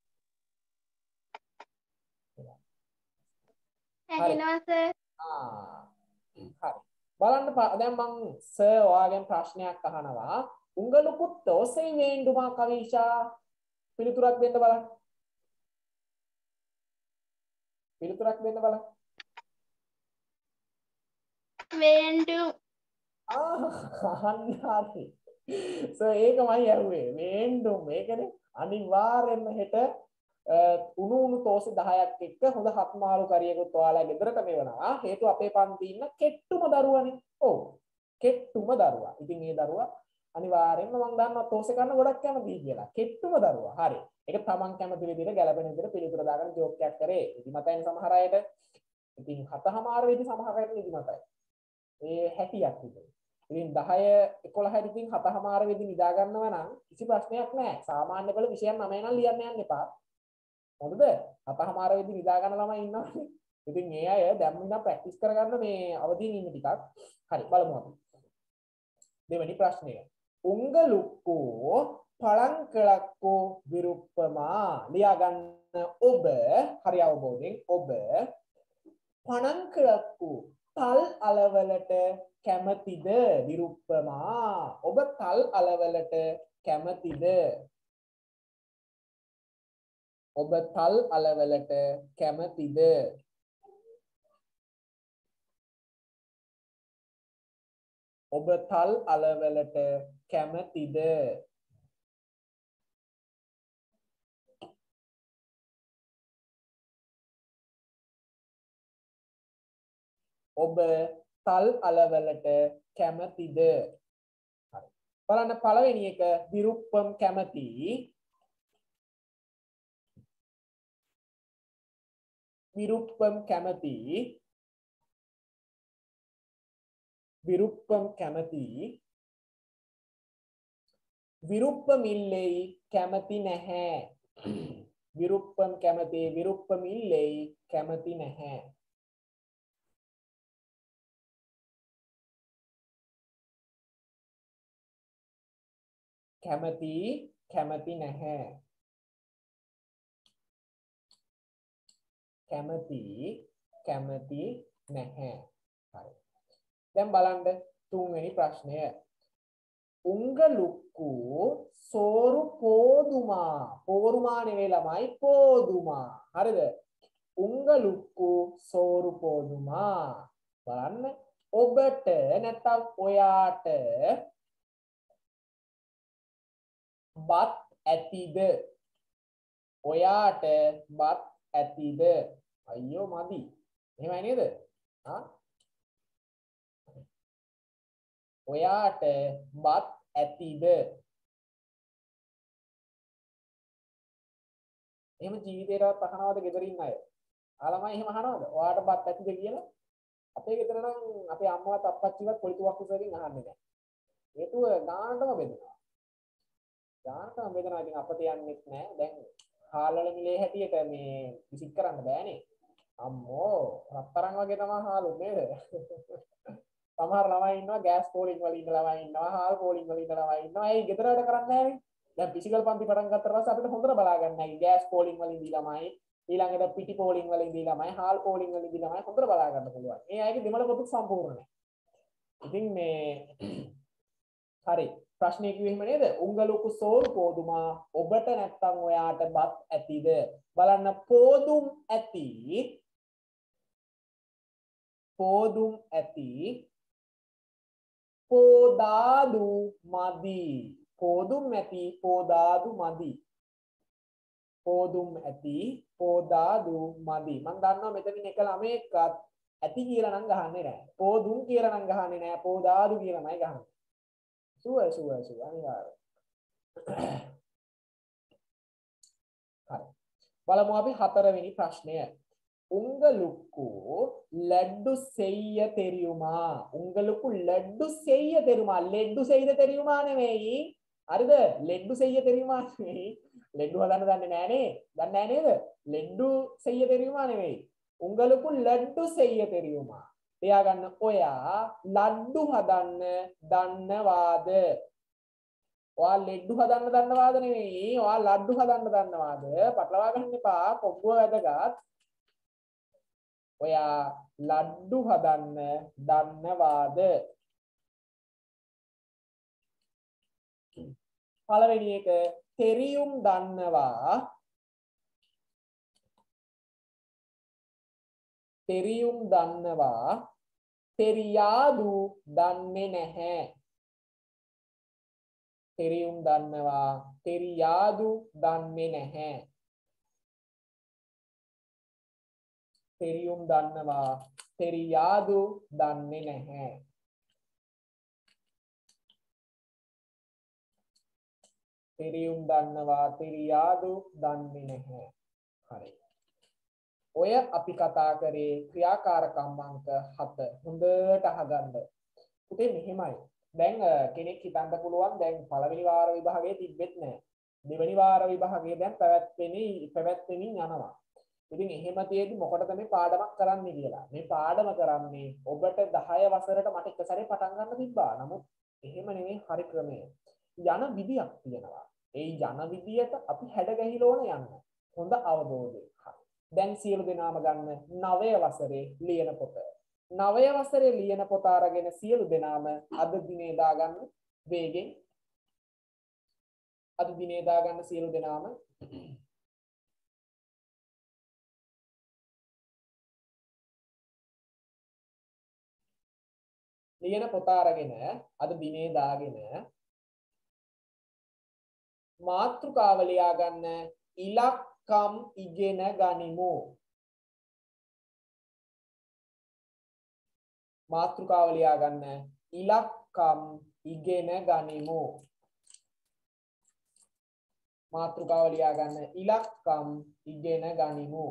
ඇහෙනවා සර්. ආ හරි. බලන්න දැන් මං සර් ඔයාගෙන් ප්‍රශ්නයක් අහනවා. උංගලුකු තෝසේ වේන්දුමා කවිෂා පිළිතුරක් දෙන්න බලන්න. පිළිතුරක් දෙන්න බලන්න. වේන්දු. ආ අන්න හරි. සර් ඒකමයි ඇහුවේ. වේන්දුම් මේකනේ අනිවාර්යෙන්ම හෙට උණු උණු තෝසේ දහයක් එක්ක හොඳ හත් මාළු කරියකුත් ඔයාලා ගෙදරට මෙවනවා. හේතුව අපේ පන්ති ඉන්න කෙට්ටුම දරුවනේ. ඔව්. කෙට්ටුම දරුවා. ඉතින් ඒ දරුවා අනිවාර්යෙන්ම මම දන්නවා තෝසේ කන්න ගොඩක් කැමතියි කියලා. කෙට්ටුම දරුවා. හරි. ඒක තමන් කැමති විදිහට ගැළපෙන විදිහට පිළිතුර දාගෙන ජෝක් එකක් කරේ. ඉතින් මතයින් සමහර අයට. ඉතින් හතමාර වෙදි සමහර අයට නිදි මතයි. ඒ හැටියක් විතර. ඉතින් දහය එකොළහ ඉතින් හතමාර වෙදි නිදා ගන්නවා නම් කිසි ප්‍රශ්නයක් නැහැ. සාමාන්‍ය පෙළ විෂයන් නවය නම් ලියන්න යන්න එපා. හොඳද? හතමාර වෙදි නිදා ගන්න ළමයි ඉන්නවනේ. ඉතින් මේ අය දැන් ඉඳන් ප්‍රැක්ටිස් කරගන්න මේ අවදියෙන් ඉන්න ටිකක්. හරි බලමු අපි. දෙවෙනි ප්‍රශ්නය. උංගලුක්කෝ පළංකලක්කෝ විරුප්පමා ලියා ගන්න ඔබ හරි අවබෝධයෙන් ඔබ පණංකලක්කෝ තල් අලවලට කැමතිද විරුප්පමා ඔබ තල් අලවලට කැමතිද ඔබ තල් අලවලට කැමතිද ඔබ තල් අලවලට කැමතිද ඔබ තල් අලවලට කැමතිද හරි බලන්න පළවෙනි එක විරුප්පම් කැමති විරුප්පම් කැමති විරුප්පම් කැමති විරුප්පමිල්ලෙයි කැමති නැහැ විරුප්පම් කැමති විරුප්පමිල්ලෙයි කැමති නැහැ කැමති කැමති නැහැ කැමති කැමති නැහැ හරි දැන් බලන්න තුන්වෙනි ප්‍රශ්නය උංගලුක්කු සෝරු පෝදුමා පෝරුමා නෙවෙයි ළමයි පෝදුමා හරිද උංගලුක්කු සෝරු පෝදුමා බලන්න ඔබට නැත්නම් ඔයාට බත් ඇතිද ඔයාට බත් ඇතිද අයියෝ මදි එහෙමයි නේද ආ ඔයාට බත් ඇතිද එහෙම ජීවිතේටවත් අහනවද ගෙදර ඉන්න අය ආ ළමයි එහෙම අහනවද ඔයාට බත් ඇතිද කියලා අපේ ගෙදර නම් අපේ අම්මවත් අප්පච්චිවත් පොඩි තුවක්කුසකින් අහන්නේ නැහැ හේතුව ගානටම බෙදනවා ගානටම බෙදනවා ඉතින් අපට යන්නෙත් නැහැ දැන් හාල්වල මිලේ හැටියට මේ විසික් කරන්න බෑනේ අම්මෝ රත්තරන් වගේ තමයි හාලු නේද සමහර ළමයි ඉන්නවා ගෑස් පෝලිං වල ඉන්න ළමයි ඉන්නවා හාල් පෝලිං වල ඉන්න ළමයි ඉන්නවා ඒ ගෙදර වැඩ කරන්නේ නැහැනේ දැන් ෆිසිකල් පන්ති පටන් ගත්තට පස්සේ අපිට හොඳට බලා ගන්න නැහැ ගෑස් පෝලිං වල ඉඳි ළමයි ඊළඟට පිටි පෝලිං වල ඉඳි ළමයි හාල් පෝලිං වල ඉඳි ළමයි හොඳට බලා ගන්න පුළුවන් මේ අයගේ දෙමළ පොදු සම්පූර්ණ නැහැ ඉතින් මේ හරි ප්‍රශ්නේ කිව්වෙ එහෙම නේද උංගලුකු සෝරු පෝදුමා ඔබට නැත්තම් ඔයාට බත් ඇතිද බලන්න පෝදුම් ඇති පෝදුම් ඇති පෝදාදු මදි පෝදුම් ඇති පෝදාදු මදි පෝදුම් ඇති පෝදාදු මදි මම දන්නවා මෙතනින් එක ළමයෙක්වත් ඇති කියලා නම් ගහන්නේ නැහැ පෝදුම් කියලා නම් ගහන්නේ නැහැ පෝදාදු කියලාමයි ගහන්නේ sure sure sure අනිවාර්යයෙන්. හරි. බලමු අපි හතරවෙනි ප්‍රශ්නය. உங்களுக்கு லட்டு செய்ய தெரியுமா? உங்களுக்கு லட்டு செய்ய தெரியுமா? லெඩ්ඩු செய்ய தெரியுமா නෙවෙයි. හරිද? ලෙඩ්ඩු செய்ய தெரியுமா නෙවෙයි. ලෙඩ්ඩු හදන්න දන්නේ නැහැ නේ. දන්නේ නැහැ නේද? ලෙඩ්ඩු செய்ய தெரியுமா නෙවෙයි. உங்களுக்கு லட்டு செய்ய தெரியுமா? තියාගන්න ඔයා ලඩ්ඩු හදන්න දන්නවාද? ඔයා ලෙඩ්ඩු හදන්න දන්නවාද නෙවෙයි. ඔයා ලඩ්ඩු හදන්න දන්නවාද? පටලවා ගන්න එපා. කොබ්බුව වැදගත්. ඔයා ලඩ්ඩු හදන්න දන්නවාද? පළවෙනි එක තෙරියුම් දන්නවා. තෙරියුම් දන්නවා. තෙරියාදු දන්නේ නැහැ. තෙරියුම් දන්නවා. තෙරියාදු දන්නේ නැහැ. තෙරියුම් දන්නවා. තෙරියාදු දන්නේ නැහැ. තෙරියුම් දන්නවා. තෙරියාදු දන්නේ නැහැ. හරි. ඔය අපි කතා කරේ ක්‍රියාකාරකම් අංක හත. හොඳට අහගන්න. පුතේ මෙහෙමයි. දැන් කෙනෙක් හිතන්න පුළුවන් දැන් පළවෙනි වාර විභාගයේ තිබෙත් නැහැ. දෙවෙනි වාර විභාගයේ දැන් පැවැත්වෙමි පැවැත්වෙමින් යනවා. ඉතින් එහෙම තියෙද්දි මොකටද මේ පාඩමක් කරන්නේ කියලා. මේ පාඩම කරන්නේ ඔබට දහය වසරට මට එක සැරේ පටන් ගන්න තිබ්බා. නමුත් එහෙම නෙමෙයි හරි ක්‍රමය. යන විදියක් තියෙනවා. ඒ යන විදියට අපි හැඩ ගැහිලා ඕන යන්න. හොඳ අවබෝධයක්. හරි. දැන් සියලු දෙනාම ගන්න නවය වසරේ ලියන පොත. නවය වසරේ ලියන පොත අරගෙන සියලු දෙනාම අද දිනේ දාගන්න වේගෙන්. අද දිනේ දාගන්න සියලු දෙනාම ලියන පොත අරගෙන අද දිනේ දාගෙන මාතෘකාව ලියා ගන්න ඉලක්කම් ඉගෙන ගනිමු. මාතෘකාව ලියා ගන්න ඉලක්කම් ඉගෙන ගනිමු. මාතෘකාව ලියා ගන්න ඉලක්කම් ඉගෙන ගනිමු.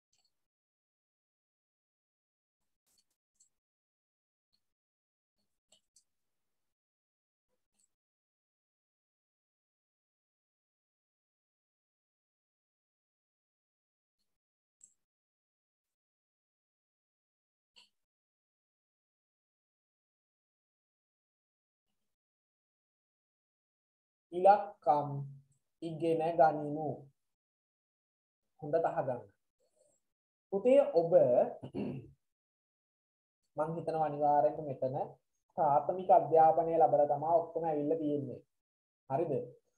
ඉලක්කම් ඉගෙන ගනිමු. හොඳට අහගන්න. පුතේ ඔබ මම හිතනවා අනිවාර්යෙන්ම මෙතන ප්‍රාථමික අධ්‍යාපනය ලැබලා තමයි ඔක්කොම ඇවිල්ලා තියෙන්නේ. හරිද?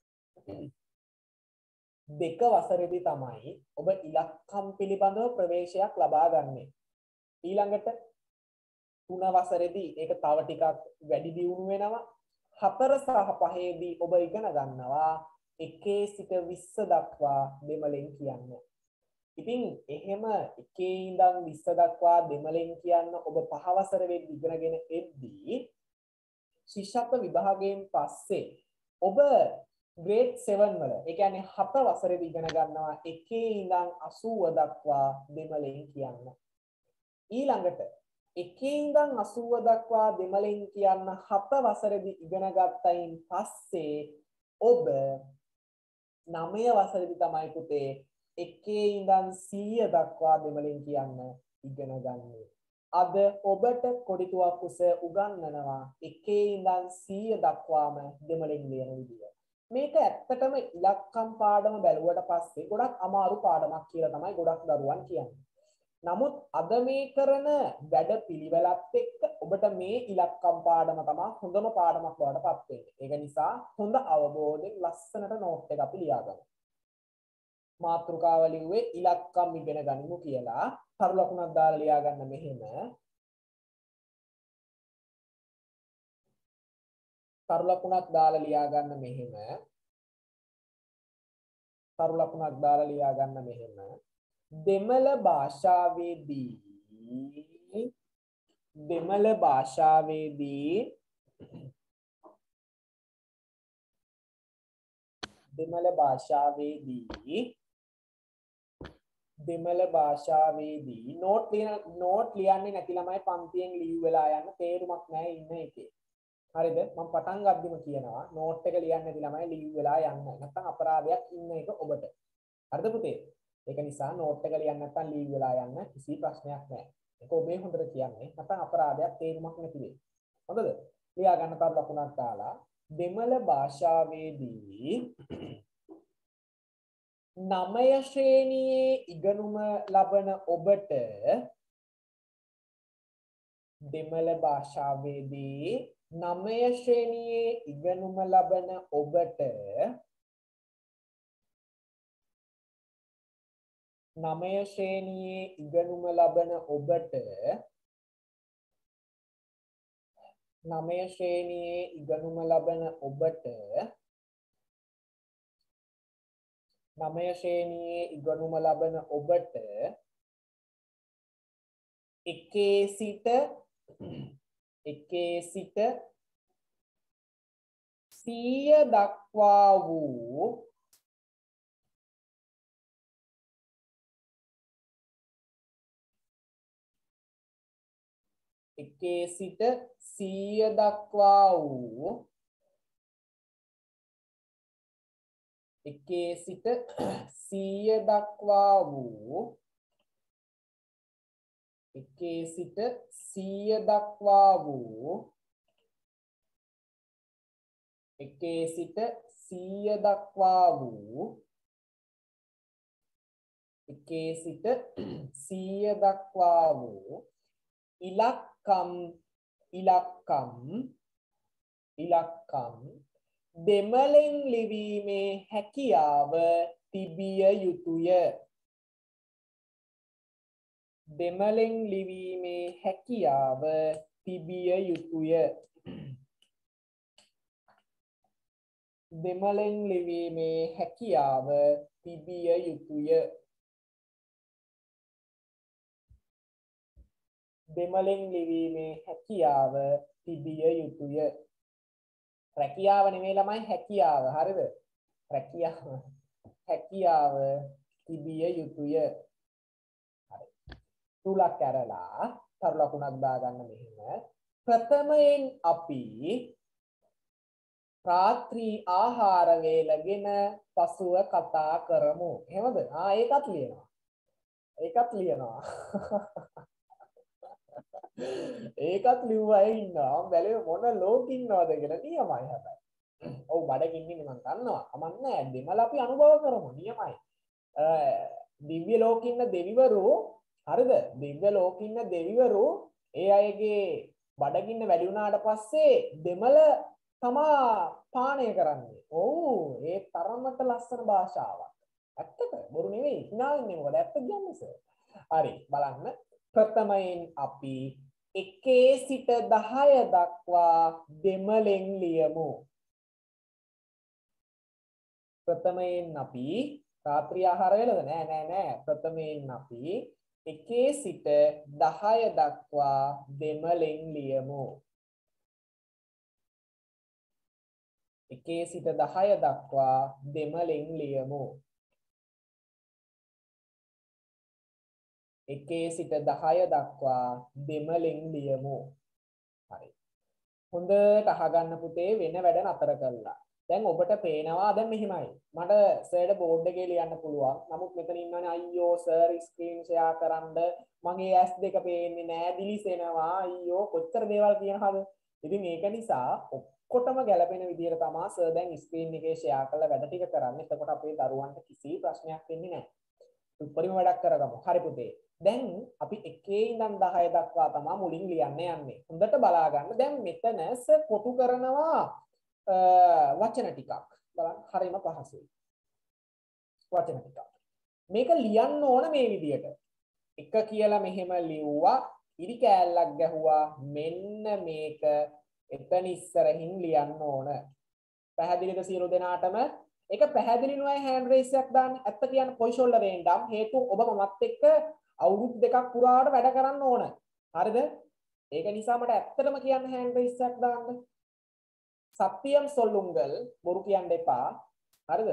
දෙක වසරේදී තමයි ඔබ ඉලක්කම් පිළිබඳව ප්‍රවේශයක් ලබා ගන්නේ. ඊළඟට තුන වසරේදී ඒක තව ටිකක් වැඩි දියුණු වෙනවා. හතර සහ පහේදී ඔබ ඉගෙන ගන්නවා එකේ සිට විස්ස දක්වා දෙමළෙන් කියන්න. ඉතින් එහෙම එකේ ඉඳන් විස්ස දක්වා දෙමළෙන් කියන්න ඔබ පහ වසර වෙද්දී ඉගෙනගෙන එද්දී ශිෂ්‍යත්ව විභාගයෙන් පස්සේ ඔබ ග්‍රේඩ් සෙවන් වල ඒ කියන්නේ හත වසරේදී ඉගෙන ගන්නවා එකේ ඉඳන් අසූව දක්වා දෙමළෙන් කියන්න. ඊළඟට එකේ ඉඳන් අසූව දක්වා දෙමළෙන් කියන්න හත වසරේදී ඉගෙන ගත්තයින් පස්සේ ඔබ නවය වසරේදී තමයි පුතේ එකේ ඉඳන් සීය දක්වා දෙමළෙන් කියන්න ඉගෙන ගන්න. අද ඔබට කොඩිතුවක් කුස උගන්වනවා එකේ ඉඳන් සීය දක්වාම දෙමළෙන් ලියන විදිය. මේක ඇත්තටම ඉලක්කම් පාඩම බැලුවට පස්සේ ගොඩක් අමාරු පාඩමක් කියලා තමයි ගොඩක් දරුවන් කියන්නේ. නමුත් අද මේ කරන වැඩ පිළිවෙලත් එක්ක ඔබට මේ ඉලක්කම් පාඩම තමයි හොඳම පාඩමක් බවට පත් වෙන්නේ. ඒක නිසා හොඳ අවබෝධයෙන් ලස්සනට නෝට් එක අපි ලියා ගමු. මාතෘකාව ලිව්වේ ඉලක්කම් ඉගෙන ගනිමු කියලා. තරු ලකුණක් දාලා ලියා ගන්න මෙහෙම. තරු ලකුණක් දාලා ලියා ගන්න මෙහෙම. තරු ලකුණක් දාලා ලියා ගන්න මෙහෙම. දෙමළ භාෂාවේදී දෙමළ භාෂාවේදී දෙමළ භාෂාවේදී දෙමළ භාෂාවේදී නෝට් ලියන නෝට් ලියන්නේ නැති ළමයි පන්තියෙන් ලීව් වෙලා යන තේරුමක් නැහැ ඉන්න එකේ. හරිද? මම පටන් ගද්දිම කියනවා නෝට් එක ලියන්නේ නැති ළමයි ලීව් වෙලා යන්න. නැත්නම් අපරාධයක් ඉන්න එක ඔබට. හරිද පුතේ? ඒක නිසා නෝට් එක ලියන්න නැත්නම් ලීව් වෙලා යන්න කිසි ප්‍රශ්නයක් නැහැ. ඒක ඔබේ හොඳට කියන්නේ. නැත්නම් අපරාධයක් තේරුමක් නැති වෙයි. හොඳද? ලියා ගන්න තව ලකුණක් දාලා දෙමළ භාෂාවේදී නවය ශ්‍රේණියේ ඉගෙනුම ලබන ඔබට දෙමළ භාෂාවේදී නවය ශ්‍රේණියේ ඉගෙනුම ලබන ඔබට නවය ශ්‍රේණියේ ඉගෙනුම ලබන ඔබට නවය ශ්‍රේණියේ ඉගෙනුම ලබන ඔබට නවය ශ්‍රේණියේ ඉගෙනුම ලබන ඔබට එකේ සිට එකේ සිට සීය දක්වා වූ එකේ සිට සීය දක්වා වූ එකේ සිට සීය දක්වා වූ එකේ සිට සීය දක්වා වූ එකේ සිට සීය දක්වා වූ එකේ සිට සීය දක්වා වූ ඉලක්කම් ඉලක්කම් ඉලක්කම් දෙමළෙන් ලිවීමේ හැකියාව තිබිය යුතුය. දෙමළෙන් ලිවීමේ හැකියාව තිබිය යුතුය. දෙමළෙන් ලිවීමේ හැකියාව තිබිය යුතුය. දෙමළෙන් ලිවීමේ හැකියාව තිබිය යුතුය. රැකියාව නෙමෙයි ළමයි හැකියාව. හරිද? රැකියාව හැකියාව තිබිය යුතුය. හරි. තුලක් ඇරලා තරු ලකුණක් දාගන්න මෙහෙම. ප්‍රථමයෙන් අපි රාත්‍රී ආහාර වේලගෙන පසුව කතා කරමු. එහෙමද? ආ ඒකත් ලියනවා. ඒකත් ලියනවා. ඒකත් ලිව්වා ඉන්නවා. බැලුවේ මොන ලෝකෙ ඉන්නවද කියලා නියමයි හැබැයි. ඔව් බඩගින්න ඉන්නේ මම දන්නවා. කමන්නේ දෙමළ අපි අනුභව කරමු නියමයි. දිව්‍ය ලෝකෙ ඉන්න දෙවිවරු හරිද? දිව්‍ය ලෝකෙ ඉන්න දෙවිවරු ඒ අයගේ බඩගින්න වැඩි වුණාට පස්සේ දෙමළ තමා පානය කරන්නේ. ඔව් ඒ තරමට ලස්සන භාෂාවක්. ඇත්තට බොරු නෙවෙයි. hina වෙන්නේ මොකද? ඇත්ත කියන්නේ සර්. හරි බලන්න. ප්‍රථමයෙන් අපි එකේ සිට දහය දක්වා දෙමළෙන් ලියමු. ප්‍රථමයෙන් අපි රාත්‍රී ආහාර වේලද නෑ නෑ නෑ. ප්‍රථමයෙන් අපි එකේ සිට දහය දක්වා දෙමළෙන් ලියමු. එකේ සිට දහය දක්වා දෙමළෙන් ලියමු. එකේ සිට දහය දක්වා දෙමළෙන් ලියමු. හරි. හොඳට අහගන්න පුතේ වෙන වැඩ නතර කළා. දැන් ඔබට පේනවා දැන් මෙහිමයි. මට සර්ට බෝඩ් එකේ ලියන්න පුළුවන්. නමුත් මෙතන ඉන්නවනේ අයියෝ සර් ස්ක්‍රීන් ෂෙයා කරන්න මගේ ඇස් දෙක පේන්නේ නැහැ. දිලිසෙනවා. අයියෝ කොච්චර දේවල් කියනවද? ඉතින් ඒක නිසා ඔක්කොටම ගැලපෙන විදිහට තමයි සර් දැන් ස්ක්‍රීන් එකේ ෂෙයා කරලා වැඩ ටික කරන්නේ. එතකොට අපේ දරුවන්ට කිසි ප්‍රශ්නයක් වෙන්නේ නැහැ. උපරිම වැඩක් කරගමු. හරි පුතේ. දැන් අපි එකේ ඉඳන් දහය දක්වා තමයි මුලින් ලියන්න යන්නේ. හොඳට බලා ගන්න. දැන් මෙතන සර් කොටු කරනවා වචන ටිකක්. බලන්න හරිම පහසුයි. වචන ටිකක්. මේක ලියන්න ඕන මේ විදියට. එක කියලා මෙහෙම ලිව්වා. ඉරි කෑල්ලක් ගැහුවා. මෙන්න මේක එතන ඉස්සරහින් ලියන්න ඕන. පැහැදිලිද සියලු දෙනාටම? ඒක පැහැදිලි නොවයි හෑන්ඩ් රේස් එකක් දාන්න. ඇත්ත කියන්න පොයි ෂෝල්ඩර් රේන්ඩම් හේතුව ඔබ මමත් එක්ක අවුරුදු දෙකක් පුරාට වැඩ කරන්න ඕන. හරිද? ඒක නිසා මට ඇත්තටම කියන්න හෑන්ඩ් රේස් එකක් දාන්න. සත්‍යම් සොල්ලුංගල් බොරු කියන්න එපා. හරිද?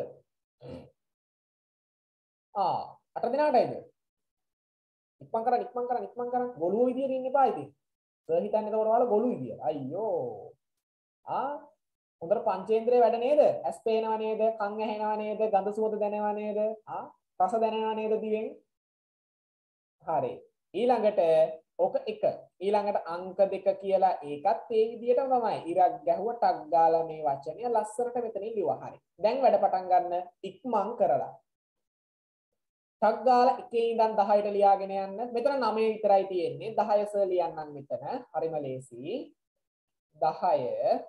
ආ අට දිනාටයිද? ඉක්මන් කරන් ඉක්මන් කරන් ඉක්මන් කරන් ගොළුෝ විදියට ඉන්න එපා ඉතින්. සර් හිතන්නේ එතකොට ඔයාලා ගොළු විදිය. අයියෝ. ආ හොඳට පංචේන්ද්‍රය වැඩ නේද? ඇස් පේනව නේද? කන් ඇහෙනව නේද? ගඳ සුවඳ දැනෙනව නේද? ආ රස දැනෙනව නේද දිවෙන්? හරි. ඊළඟට ඔක එක. ඊළඟට අංක දෙක කියලා ඒකත් ඒ විදිහටම තමයි. ඉරක් ගැහුව ටක් ගාලා මේ වචනය ලස්සනට මෙතනින් ලියුවා. හරි. දැන් වැඩ පටන් ගන්න ඉක්මන් කරලා. ටක් ගාලා එකේ ඉඳන් දහයට ලියාගෙන යන්න. මෙතන නවය විතරයි තියෙන්නේ. දහය සර් ලියන්නම් මෙතන. හරිම ලේසි. දහය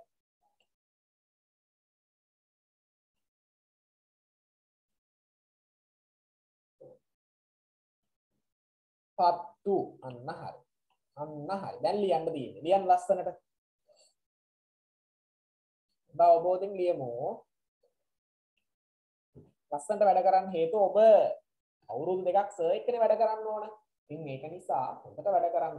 පත්තු අන්න හරි. අන්න හරි. දැන් ලියන්න තියෙන්නේ. ලියන්න ලස්සනට. අවබෝධයෙන් ලියමු. ලස්සනට වැඩ කරන්න හේතුව ඔබ අවුරුදු දෙකක් සර් එක්කනේ වැඩ කරන්න ඕන. ඉතින් ඒක නිසා හොඳට වැඩ කරන්න.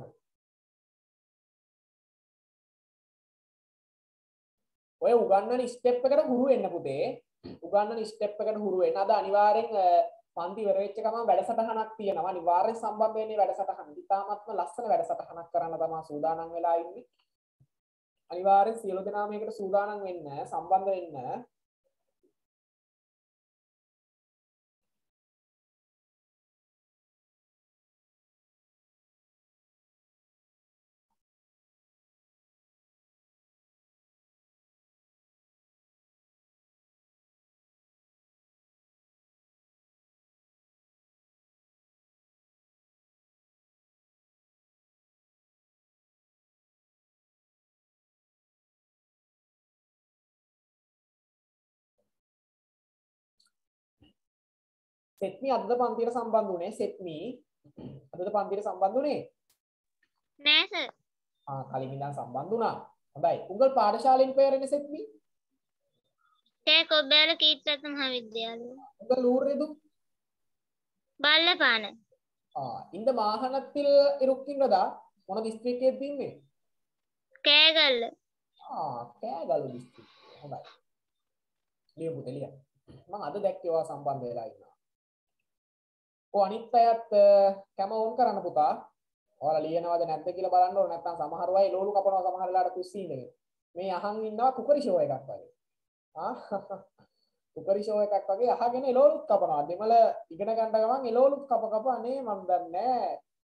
ඔය උගන්වන ස්ටෙප් එකට හුරු වෙන්න පුතේ. උගන්වන ස්ටෙප් එකට හුරු වෙන්න. අද අනිවාර්යෙන් පන්ති ඉවර වෙච්ච ගමන් වැඩසටහනක් තියෙනවා. අනිවාර්යෙන් සම්බන්ධ වෙන්නේ වැඩසටහන. ඉතාමත්ම ලස්සන වැඩසටහනක් කරන්න තමයි සූදානම් වෙලා ඉන්නේ. අනිවාර්යෙන් සියලු දෙනා මේකට සූදානම් වෙන්න, සම්බන්ධ වෙන්න. සෙත්මි අදද පන්තියට සම්බන්ධ වුණේ? සෙත්මි අදද පන්තියට සම්බන්ධ වුණේ? නෑ සර්. ආ කලින් ඉඳන් සම්බන්ධ වුණා. හොඳයි. උගල් පාඨශාලෙන් පෙරෙන්නේ සෙත්මි? කෑ කොබ්බෑල කීර්තිරත්න මහාවිද්‍යාලය. උගල් ඌරේදු? බල්ලපාන. ආ இந்த மாகாணத்தில் இருக்கின்றதா? මොන දිස්ත්‍රික්කයේද ඉන්නේ? කෑගල්ල. ආ කෑගල්ල දිස්ත්‍රික්කය. හොඳයි. ලියමු දෙලිය. මම අද දැක්කේ ඔයා සම්බන්ධ වෙලා ඉන්නවා. ඔය අනිත් අයත් කැම ඕන් කරන්න පුතා. ඔයාලා ලියනවද නැද්ද කියලා බලන්න ඕන. නැත්නම් සමහර අය ලෝලු කපනවා සමහර වෙලාවට කුස්සිය ඉඳගෙන. මේ අහන් ඉන්නවා කුකරි ෂෝ එකක් වගේ. ආ කුකරි ෂෝ එකක් වගේ අහගෙන එළවලුත් කපනවා. දෙමළ ඉගෙන ගන්න ගමන් එළවලුත් කප කප අනේ මන් දන්නේ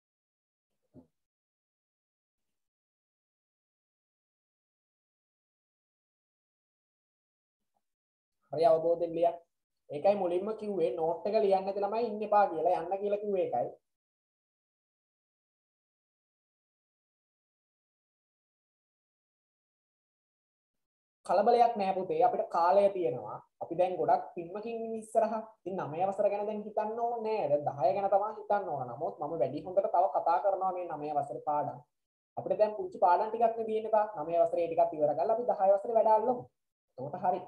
හරි අවබෝධයෙන් ලියන්න. ඒකයි මුලින්ම කිව්වේ නෝට් එක ලියන්න නැති ළමයි ඉන්න එපා කියලා. යන්න කියලා කිව්වේ ඒකයි. කලබලයක් නැහැ පුතේ. අපිට කාලය තියෙනවා. අපි දැන් ගොඩක් පින්මකින් ඉස්සරහ. ඉතින් නවය වසර ගැන දැන් හිතන්න ඕනේ නෑ. දැන් දහය ගැන තමයි හිතන්න ඕන. නමුත් මම වැඩි හොඳට තව කතා කරනවා මේ නවය වසරේ පාඩම්. අපිට දැන් පුංචි පාඩම් ටිකක් නේ තියෙන්නේ තා. නවය වසරේ ටිකක් ඉවර කරලා අපි දහය වසරේ වැඩ අල්ලමු. එතකොට හරි.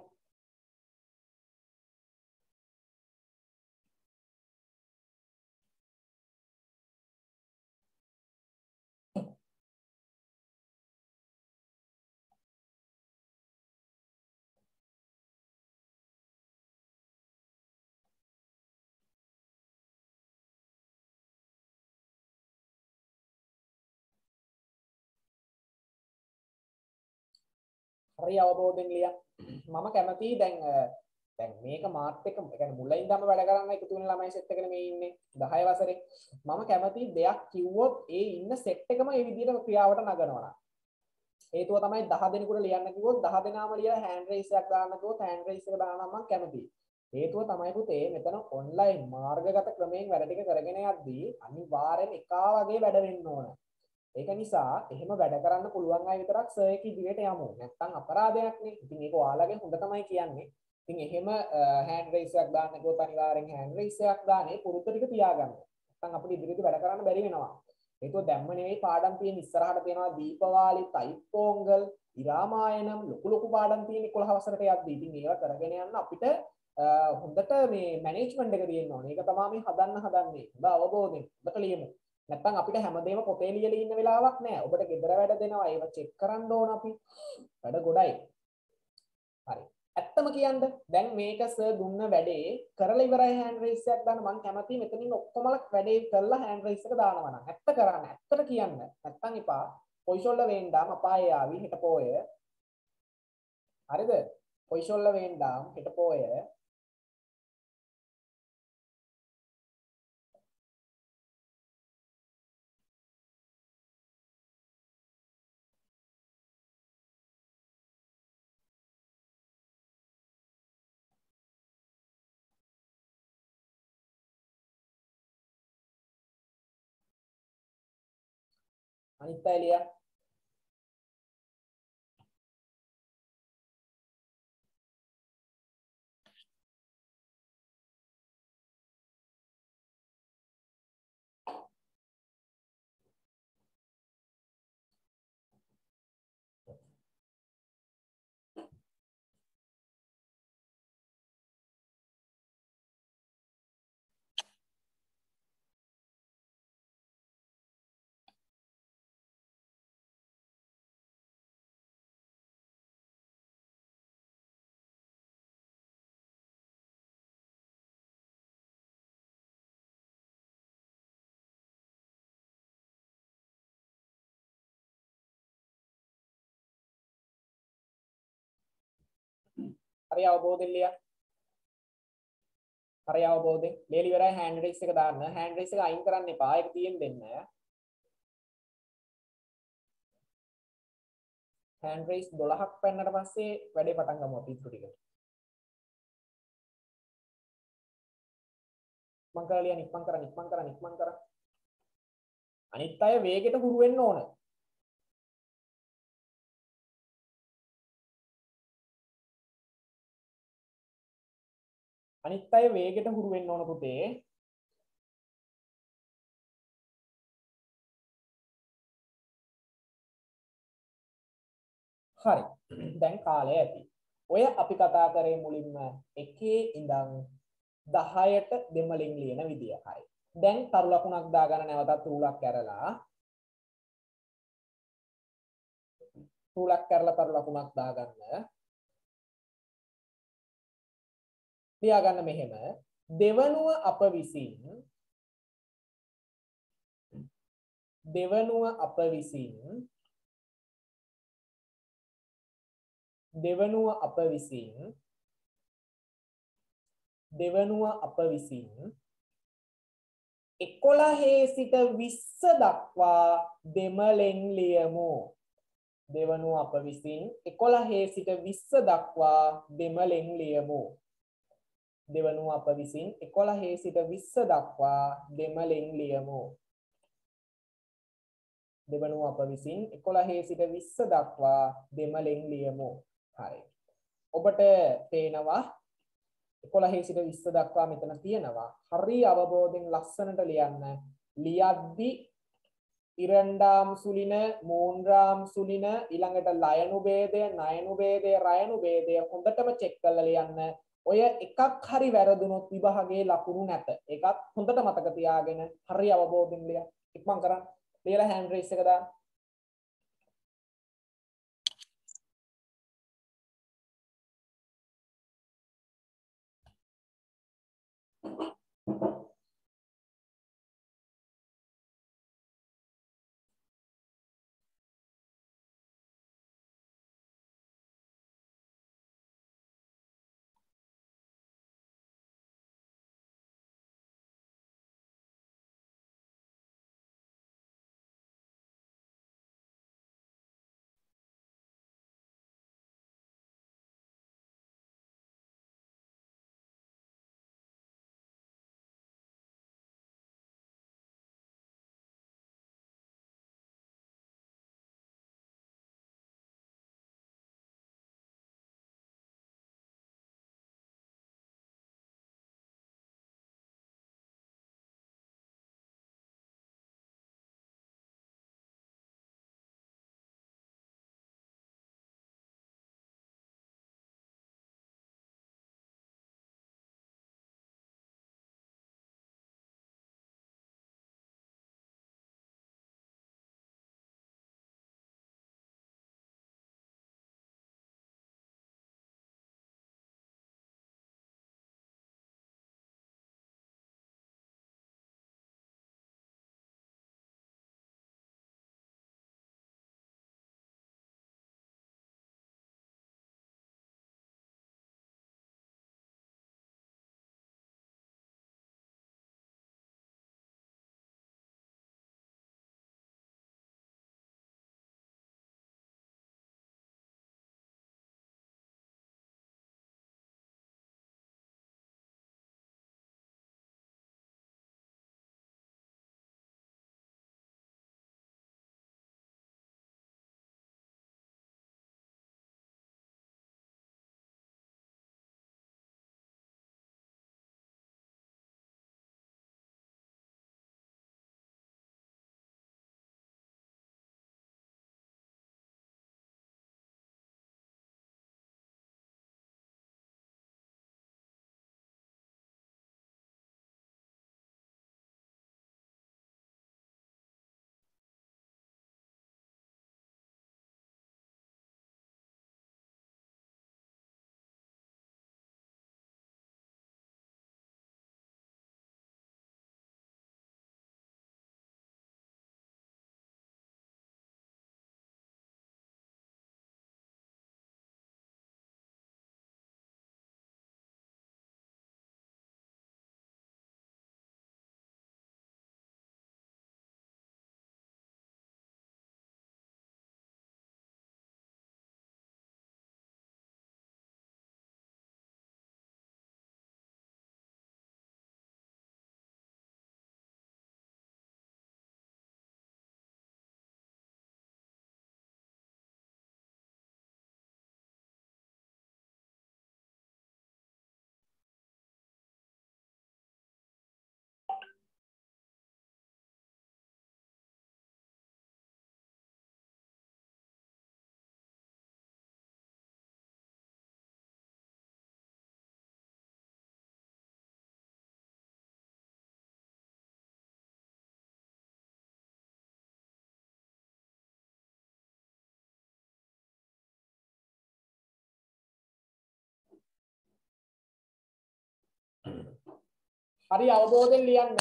හරි අවබෝධයෙන් ලියන්න. මම කැමතියි දැන් දැන් මේක මාත් එක්ක ඒ කියන්නේ මුලින් ඉඳන්ම වැඩ කරන්න එකතු වෙන ළමයි සෙට් එකනේ මේ ඉන්නේ දහය වසරේ. මම කැමතියි දෙයක් කිව්වොත් ඒ ඉන්න සෙට් එකම මේ විදිහට ක්‍රියාවට නගනවා. හේතුව තමයි දහ දෙනෙකුට ලියන්න කිව්වොත් දහ දෙනාම ලියලා හෑන්ඩ් රේස් එකක් දාන්න කිව්වොත් හෑන්ඩ් රේස් එක දානවා මම කැමතියි. හේතුව තමයි පුතේ මෙතන ඔන්ලයින් මාර්ගගත ක්‍රමයෙන් වැඩ ටික කරගෙන යද්දී අනිවාර්යෙන් එකා වගේ වැඩ වෙන්න ඕන. ඒක නිසා එහෙම වැඩ කරන්න පුළුවන් අය විතරක් සර් එක ඉදිරියට යමු. නැත්තම් අපරාධයක් නේ. ඉතින් ඒක ඔයාලගෙන් හොඳ තමයි කියන්නේ. ඉතින් එහෙම හෑන්ඩ් රේස් එකක් දාන්න කිව්වොත් අනිවාර්යෙන් හෑන්ඩ් රේස් එකක් දාන්නේ පුරුද්ද ටික තියාගන්න. නැත්තම් අපිට ඉදිරියට වැඩ කරන්න බැරි වෙනවා. ඒකෝ දැම්ම නෙවෙයි පාඩම් තියෙන ඉස්සරහට තියෙනවා දීපවාලි, තයිප්පෝංගල්, ඉරාමායනම් ලොකු ලොකු පාඩම් තියෙන එකොළහ වසරට යද්දී. ඉතින් ඒවා කරගෙන යන්න අපිට හොඳට මේ මැනේජ්මන්ට් එක තියෙන්න ඕනේ. ඒක තමයි මේ හදන්න හදන්නේ. හොඳ අවබෝධයෙන් හොඳට ලියමු. නැත්තම් අපිට හැමදේම පොතේ ලියලා ඉන්න වෙලාවක් නැහැ. ඔබට ගෙදර වැඩ දෙනවා. ඒව චෙක් කරන්න ඕන අපි. වැඩ ගොඩයි. හරි. ඇත්තම කියන්න දැන් මේක සර් දුන්න වැඩේ කරලා ඉවරයි හෑන්ඩ් රේස් එකක් දාන්න මම කැමතියි මෙතනින් ඔක්කොම වැඩේ කරලා හෑන්ඩ් රේස් එක දානවා නම් ඇත්ත කරන්න ඇත්තට කියන්න නැත්තම් එපා පොයිෂොල්ල වේන්දාම් අපායේ ආවි හෙට පොය හරිද පොයිෂොල්ල වේන්දාම් හෙට පොය අනිත් අය ලියා හරි අවබෝධයෙන් ලියා හරි අවබෝධයෙන් ලියලා ඉවරයි හෑන්ඩ් රේස් එක දාන්න හෑන්ඩ් රේස් එක අයින් කරන්න එපා ඒක තියෙන්න දෙන්න හෑන්ඩ් රේස් දොළහක් පෙන්නට පස්සේ වැඩේ පටන් ගමු අපි ඉතුරු ටික මං කරලා ලියන්න ඉක්මන් කරන්න ඉක්මන් කරන්න ඉක්මන් කරන්න අනිත් අය වේගෙට හුරු වෙන්න ඕන අනිත් අය වේගෙට හුරු වෙන්න ඕන පුතේ හරි දැන් කාලය ඇති ඔය අපි කතා කරේ මුලින්ම එකේ ඉඳන් දහයට දෙමළෙන් ලියන විදිය හරි දැන් තරු ලකුණක් දාගන්න නැවතත් රූලක් කරලා රූලක් කරලා තරු ලකුණක් දාගන්න ලියාගන්න මෙහෙම දෙවනුව අප විසින් දෙවනුව අප විසින් දෙවනුව අප විසින් දෙවනුව අප විසින් එකොළහේ සිට විස්ස දක්වා දෙමළෙන් ලියමු දෙවනුව අප විසින් එකොළහේ සිට විස්ස දක්වා දෙමළෙන් ලියමු දෙවනුව අප විසින් එකොළහේ සිට විස්ස දක්වා දෙමළෙන් ලියමු දෙවනුව අප විසින් එකොළහේ සිට විස්ස දක්වා දෙමළෙන් ලියමු හරි ඔබට පේනවා එකොළහේ සිට විස්ස දක්වා මෙතන තියෙනවා හරි අවබෝධයෙන් ලස්සනට ලියන්න ලියද්දි ඉරණ්ඩාම් සුලින මූන්රාම් සුලින ඊළඟට ලයනු ભેදය නයනු ભેදය රයනු ભેදය හොඳටම චෙක් කරලා ලියන්න ඔය එකක් හරි වැරදුනොත් විභාගයේ ලකුණු නැත ඒකත් හොඳට මතක තියාගෙන හරි අවබෝධයෙන් ලියන්න ඉක්මන් කරන්න ලියලා හෑන්ඩ් රේස් එක දාන්න හරි අවබෝධයෙන් ලියන්න.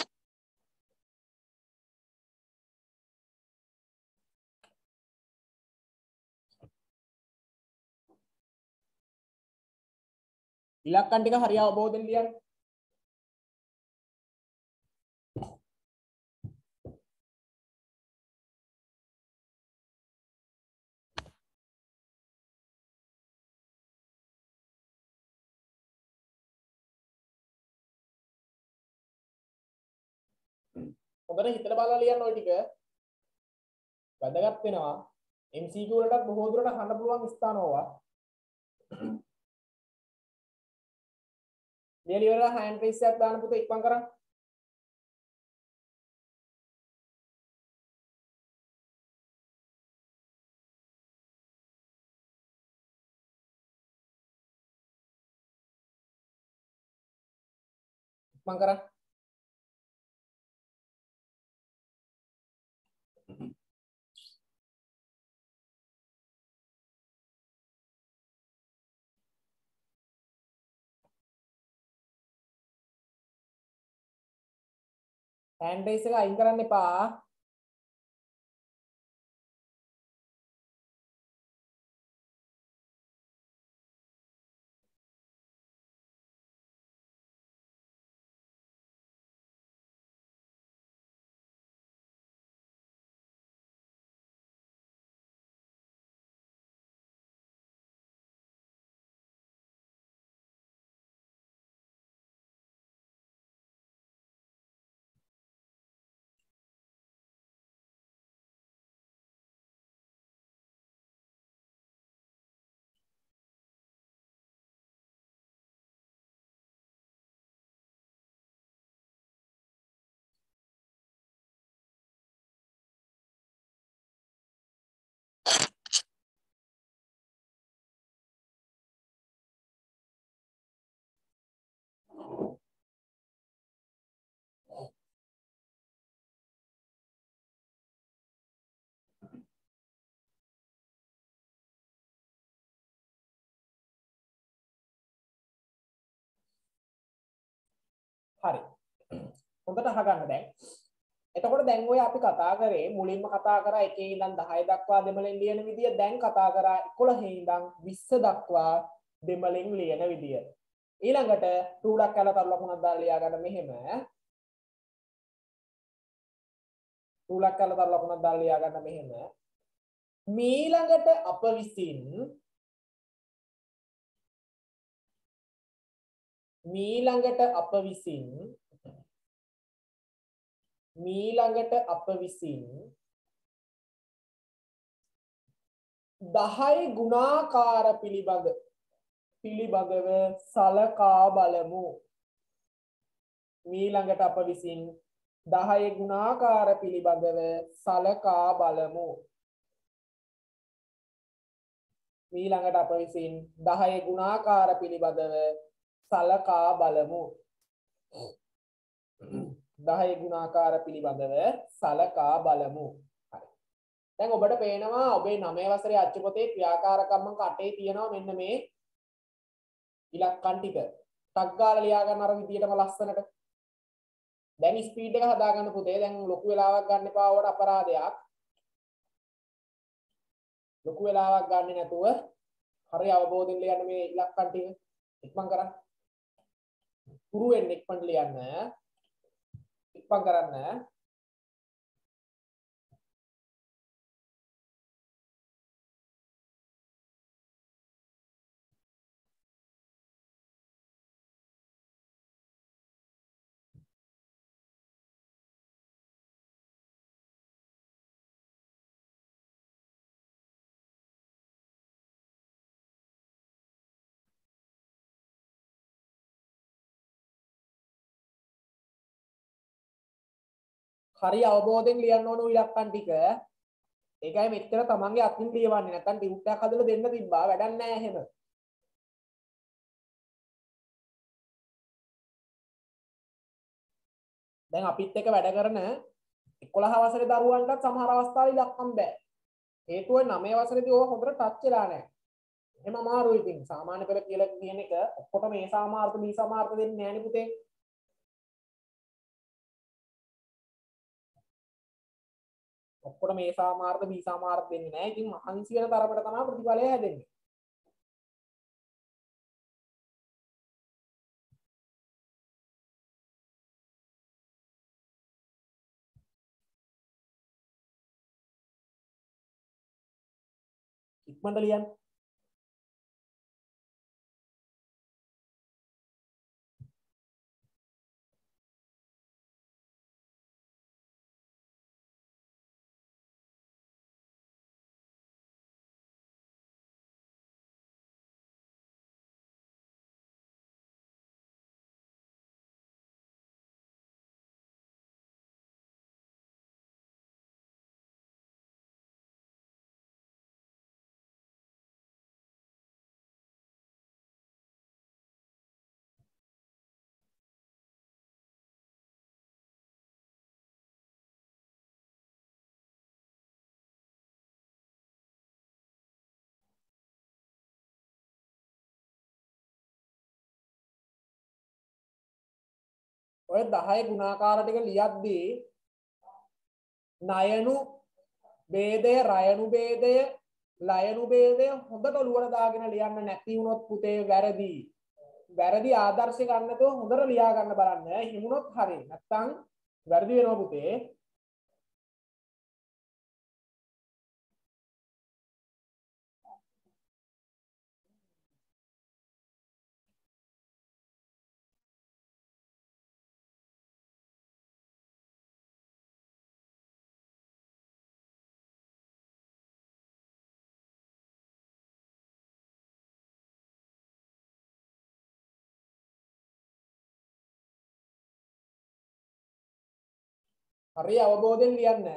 ඉලක්කම් ටික හරි අවබෝධයෙන් ලියන්න. හොඳට හිතලා බලලා ලියන්න ওই ටික. වැදගත් වෙනවා. M C Q වලටත් බොහෝ දුරට අහන්න පුළුවන් ස්ථාන ඕවා. ලියලා ඉවරලා හෑන්ඩ් රේස් එකක් දාන්න පුතේ ඉක්මන් කරන්න. ඉක්මන් කරන්න. හෑන්ඩ් රේස් එක අයින් කරන්න එපා. හරි. හොඳට අහගන්න දැන්. එතකොට දැන් ඔය අපි කතා කරේ මුලින්ම කතා කරා එකේ ඉඳන් දහය දක්වා දෙමළෙන් ලියන විදිය. දැන් කතා කරා එකොළහේ ඉඳන් විස්ස දක්වා දෙමළෙන් ලියන විදිය. ඊළඟට ටූලක් කැල තරු ලකුණක් දාලා ලියා ගන්න මෙහෙම. ටූලක් කැල තරු ලකුණක් දාලා ලියා ගන්න මෙහෙම. මීළඟට අප විසින් මීළඟට අප විසින් මීළඟට අප විසින් දහය ගුණාකාර පිළිබඳ පිළිබඳව සලකා බලමු. මීළඟට අප විසින් දහය ගුණාකාර පිළිබඳව සලකා බලමු. මීළඟට අප විසින් දහය ගුණාකාර පිළිබඳව සලකා බලමු. දහය ගුණාකාර පිළිබඳව සලකා බලමු. හරි. දැන් ඔබට පේනවා ඔබේ නවය වසරේ අච්චු පොතේ ක්‍රියාකාරකම් අංක අටේ තියෙනවා මෙන්න මේ ඉලක්කම් ටික. ටක් ගාලා ලියා ගන්න අර විදියටම ලස්සනට. දැන් ස්පීඩ් එක හදා ගන්න පුතේ. දැන් ලොකු වෙලාවක් ගන්න එපා ඔයාලට අපරාධයක්. ලොකු වෙලාවක් ගන්න නැතුව හරි අවබෝධයෙන් ලියන්න මේ ඉලක්කම් ටික. ඉක්මන් කරන්න. පුරු වෙන්න ඉක්මන් ලියන්න. ඉක්මන් කරන්න. හරි අවබෝධයෙන් ලියන්න ඕන ඉලක්කම් ටික. ඒකයි මෙච්චර තමන්ගේ අතින් ලියවන්නේ. නැත්නම් ටියුට් එකක් හදලා දෙන්න තිබ්බා. වැඩක් නැහැ එහෙම. දැන් අපිත් එක්ක වැඩ කරන එකොළහ වසරේ දරුවන්ටත් සමහර අවස්ථාවල ඉලක්කම් බෑ. හේතුව නවය වසරේදී ඕක හොඳට ටච් වෙලා නැහැ. එහෙම අමාරුයි ඉතින්. සාමාන්‍ය පෙළ කියලා කියන එක ඔක්කොටම මේ සමාර්ථ බී සමාර්ථ දෙන්නේ නැහැ නේ පුතේ. ඔක්කොට මේ සාමාර්ථ B සාමාර්ථ දෙන්නේ නැහැ. ඉතින් මහන්සි වෙන තරමට තමයි ප්‍රතිඵලය හැදෙන්නේ. ඉක්මනට ලියන්න. ඔය දහය ගුණාකාර ටික ලියද්දී ණයනු ભેදය, රයනු ભેදය, ලයනු ભેදය හොඳට ඔලුවට දාගෙන ලියන්න. නැති වුණොත් පුතේ වැරදි. වැරදි ආදර්ශ ගන්නතෝ හොඳට ලියා ගන්න බලන්න. හිමුනොත් හරි. නැත්තම් වැරදි වෙනවා පුතේ. හරි අවබෝධයෙන් ලියන්න.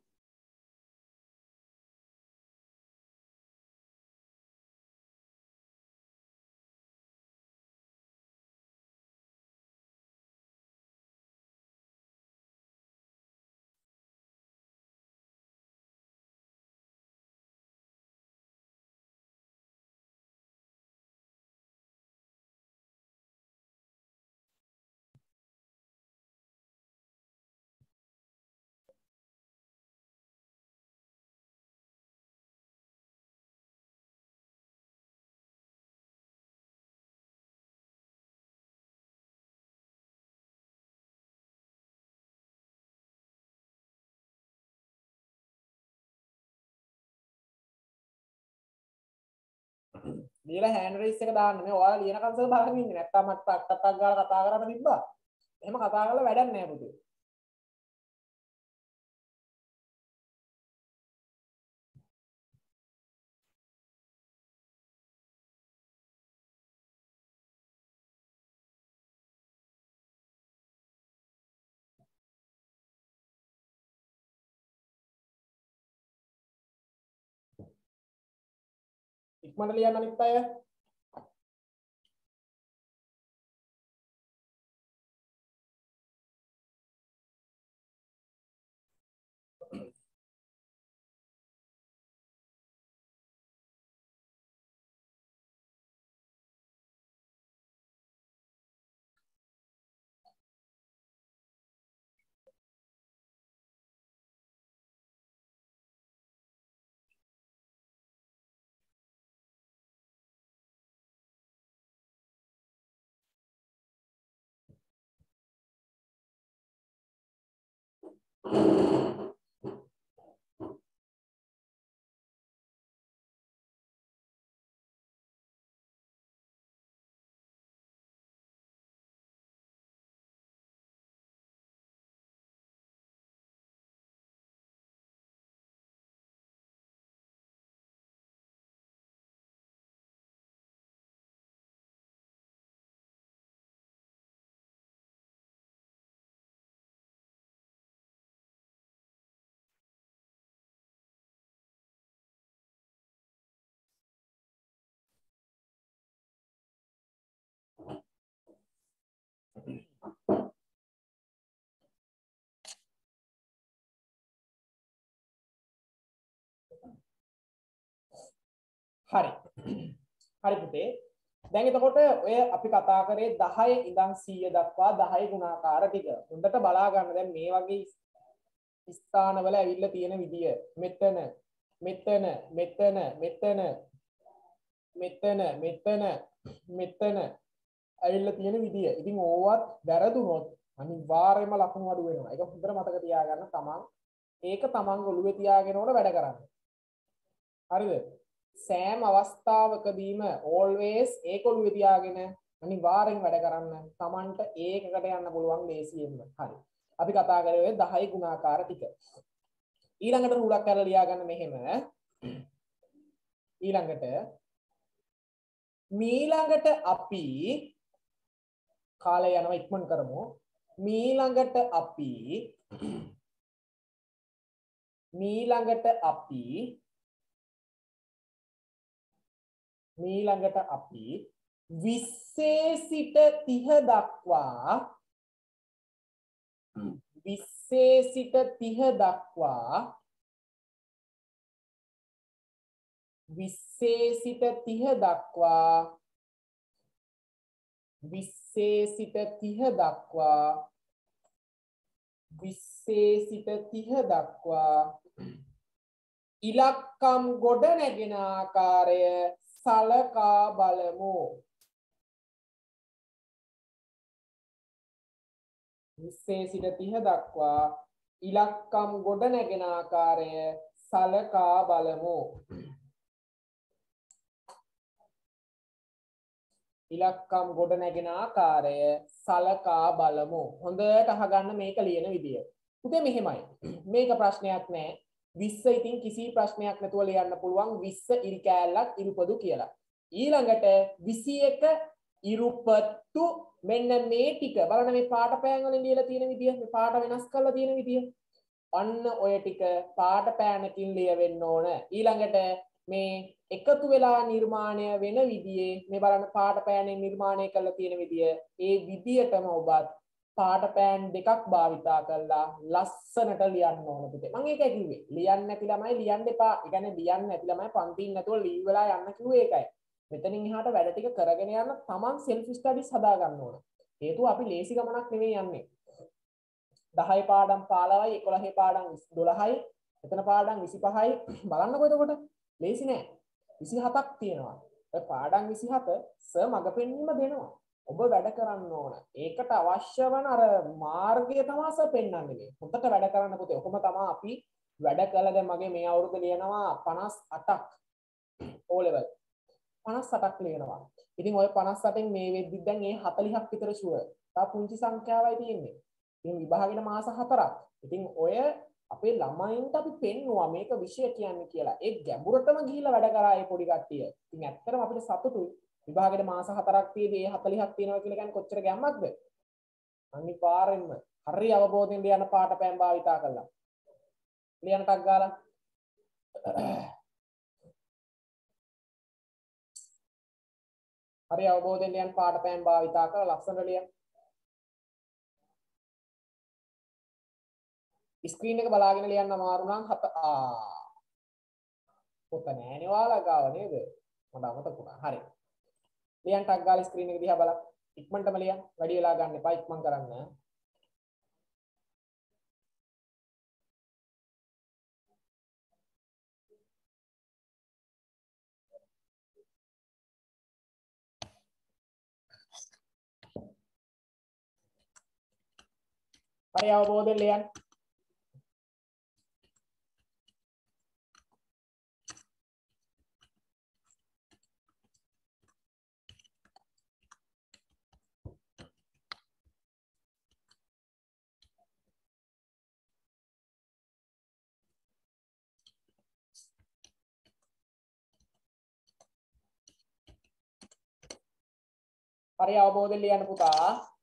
ලියලා හෑන්ඩ් රේස් එක දාන්න. මේ ඔයාලා ලියනකන් සර් බලන් ඉන්නේ. නැත්තම් මට ටක් ටක් ටක් ගාලා කතා කරන්න තිබ්බා. එහෙම කතා කරලා වැඩක් නැහැ පුතේ. ඉක්මනට ලියන්න අනිත් අය. හරි. හරි පුතේ. දැන් එතකොට ඔය අපි කතා කරේ දහය ඉඳන් සීය දක්වා දහය ගුණාකාර ටික. හොඳට බලා ගන්න. දැන් මේ වගේ ස්ථානවල ඇවිල්ලා තියෙන විදිය. මෙතන මෙතන මෙතන මෙතන මෙතන මෙතන මෙතන ඇවිල්ලා තියෙන විදිය. ඉතින් ඕවත් වැරදුනොත් අනිවාර්යයෙන්ම ලකුණු අඩු වෙනවා. ඒක හොඳට මතක තියාගන්න තමන්. ඒක තමන් ඔළුවේ තියාගෙන ඕන වැඩ කරන්න. හරිද? සෑම අවස්ථාවකදීම always ඒක ඔළුවේ තියාගෙන අනිවාර්යෙන් වැඩ කරන්න. තමන්ට ඒකකට යන්න පුළුවන් ලේසියෙන්ම. හරි. අපි කතා කරේ ඔය දහය ගුණාකාර ටික. ඊළඟට රූලක් කරලා ලියා ගන්න මෙහෙම. ඊළඟට මීළඟට අපි කාලය යනවා ඉක්මන් කරමු. මීළඟට අපි මීළඟට අපි මීළඟට අපි විස්සේ සිට තිහ දක්වා විස්සේ සිට තිහ දක්වා විස්සේ සිට තිහ දක්වා විස්සේ සිට තිහ දක්වා විස්සේ සිට තිහ දක්වා ඉලක්කම් ගොඩ නැගෙන ආකාරය සලකා බලමු. විස්සේ සිට තිහ දක්වා ඉලක්කම් ගොඩ නැගෙන ආකාරය සලකා බලමු. ඉලක්කම් ගොඩ නැගෙන ආකාරය සලකා බලමු. හොඳට අහගන්න මේක ලියන විදිය. පුතේ මෙහෙමයි. මේක ප්‍රශ්නයක් නෑ. විස්ස ඉතින් කිසි ප්‍රශ්නයක් නැතුව ලියන්න පුළුවන්. විස්ස ඉරි කෑල්ලක් ඉරුපදු කියලා. ඊළඟට විසි එක ඉරුපතු මෙන්න මේ ටික බලන්න මේ පාට පෑන් වලින් ලියලා තියෙන විදිය. මේ පාට වෙනස් කරලා තියෙන විදිය. අන්න ඔය ටික පාට පෑනකින් ලියවෙන්න ඕන. ඊළඟට මේ එකතු වෙලා නිර්මාණය වෙන විදිහේ මේ බලන්න පාට පෑනෙන් නිර්මාණය කරලා තියෙන විදිය ඒ විදියටම ඔබත් පාට පෑන් දෙකක් භාවිතා කරලා ලස්සනට ලියන්න ඕන පුතේ. මම ඒකයි කිව්වේ. ලියන්න නැති ළමයි ලියන්න එපා. ඒ කියන්නේ ලියන්න නැති ළමයි පන්තිින් නැතුව ලීව් වෙලා යන්න කිව්වේ ඒකයි. මෙතනින් එහාට වැඩ ටික කරගෙන යන්න තමන් self studies හදා ගන්න ඕන. හේතුව අපි ලේසි ගමනක් නෙමෙයි යන්නේ. දහය පාඩම් පහළොවයි එකොළහ පාඩම් දොළහයි එතන පාඩම් විසිපහයි බලන්නකො එතකොට ලේසි නෑ. විසිහතක් තියෙනවා. ඔය පාඩම් විසිහත සර් මග පෙන්වීම දෙනවා. ඔබ වැඩ කරන්න ඕන. ඒකට අවශ්‍ය වන අර මාර්ගය තමයි සර් පෙන්වන්නේ. හොඳට වැඩ කරන්න පුතේ. ඔකම තමයි අපි වැඩ කළා. දැන් මගේ මේ අවුරුද්ද ලියනවා පනස් අටක් O level. පනස් අටක් ලියනවා. ඉතින් ඔය පනස් අටෙන් මේ වෙද්දි දැන් ඒ හතළිහක් විතර ෂුවර්. තා පුංචි සංඛ්‍යාවයි තියෙන්නේ. ඉතින් විභාගෙට මාස හතරක්. ඉතින් ඔය අපේ ළමයින්ට අපි පෙන්නුවා මේක විෂය කියන්නේ කියලා. ඒ ගැඹුරටම ගිහිල්ලා වැඩ කරා ඒ පොඩි කට්ටිය. ඉතින් ඇත්තටම අපිට සතුටුයි. විභාගෙට මාස හතරක් තියදී ඒ හතළිහක් තියෙනවා කියලා කියන්නේ කොච්චර ගැම්මක්ද? අනිවාර්යෙන්ම හරි අවබෝධයෙන් ලියන පාට පෑන් භාවිතා කළා. ලියන ටක් ගාලා හරි අවබෝධයෙන් ලියන පාට පෑන් භාවිතා කරලා ලස්සනට ලියන්න. ස්ක්‍රීන් එක බලාගෙන ලියන්න අමාරු නම් හත ආ පොත නෑනේ ඔයාලා ගාව නේද? මට අමතක වුණා. හරි. ලියන්න ටක් ගාලා ස්ක්‍රීන් එක දිහා බලන්න. ඉක්මනටම ලියන්න. වැඩි වෙලා ගන්න එපා. ඉක්මන් කරන්න. හරි අවබෝධයෙන් ලියන්න. හරි අවබෝධයෙන් ලියන්න පුතා.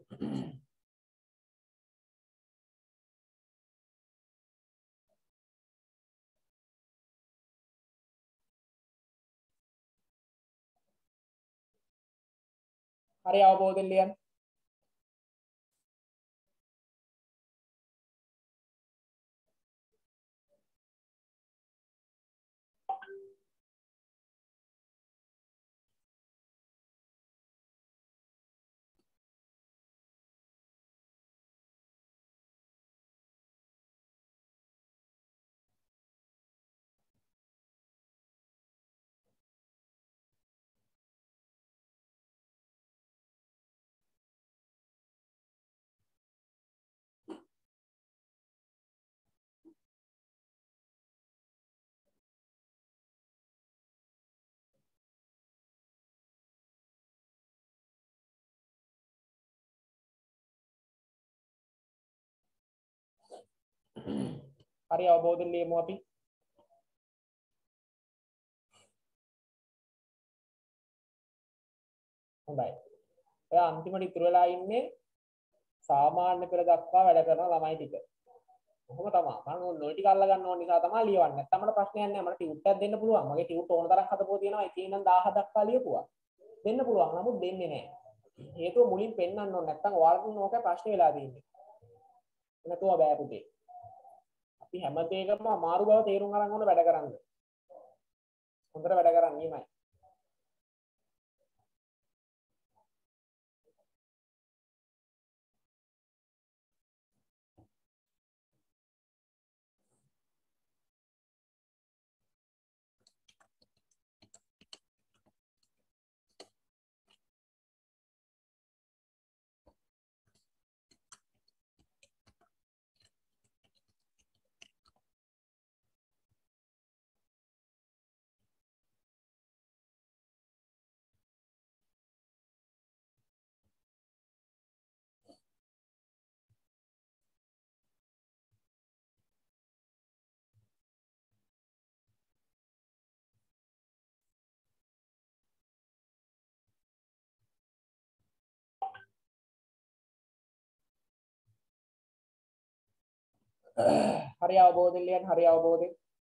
හරි අවබෝධයෙන් ලියන්න. හරි අවබෝධයෙන් ලියමු අපි. හොඳයි. ඔය අන්තිමට ඉතුරු වෙලා ඉන්නේ සාමාන්‍ය පෙළ දක්වා වැඩ කරන ළමයි ටික. කොහොම තමයි. මම ඔය ටික අල්ල ගන්න ඕන නිසා තමයි ලියවන්නේ. නැත්නම් මට ප්‍රශ්නයක් නැහැ. මට ටියුට් එකක් දෙන්න පුළුවන්. මගේ ටියුට් ඕන තරම් හදපුවා තියෙනවා. එකේ ඉඳන් දහය දක්වා ලියපුවා. දෙන්න පුළුවන්. නමුත් දෙන්නේ නැහැ. හේතුව මුලින් පෙන්වන්න ඕන. නැත්නම් ඔයාලට නෝක ප්‍රශ්න වෙලා තියෙන්නේ. නැතුව බෑ පුතේ. අපි හැම දෙයකම අමාරු බව තේරුම් අරන් ඕන වැඩ කරන්න. හොඳට වැඩ කරන්න නියමයි. හරි අවබෝධයෙන් ලියන්න. හරි අවබෝධයෙන්.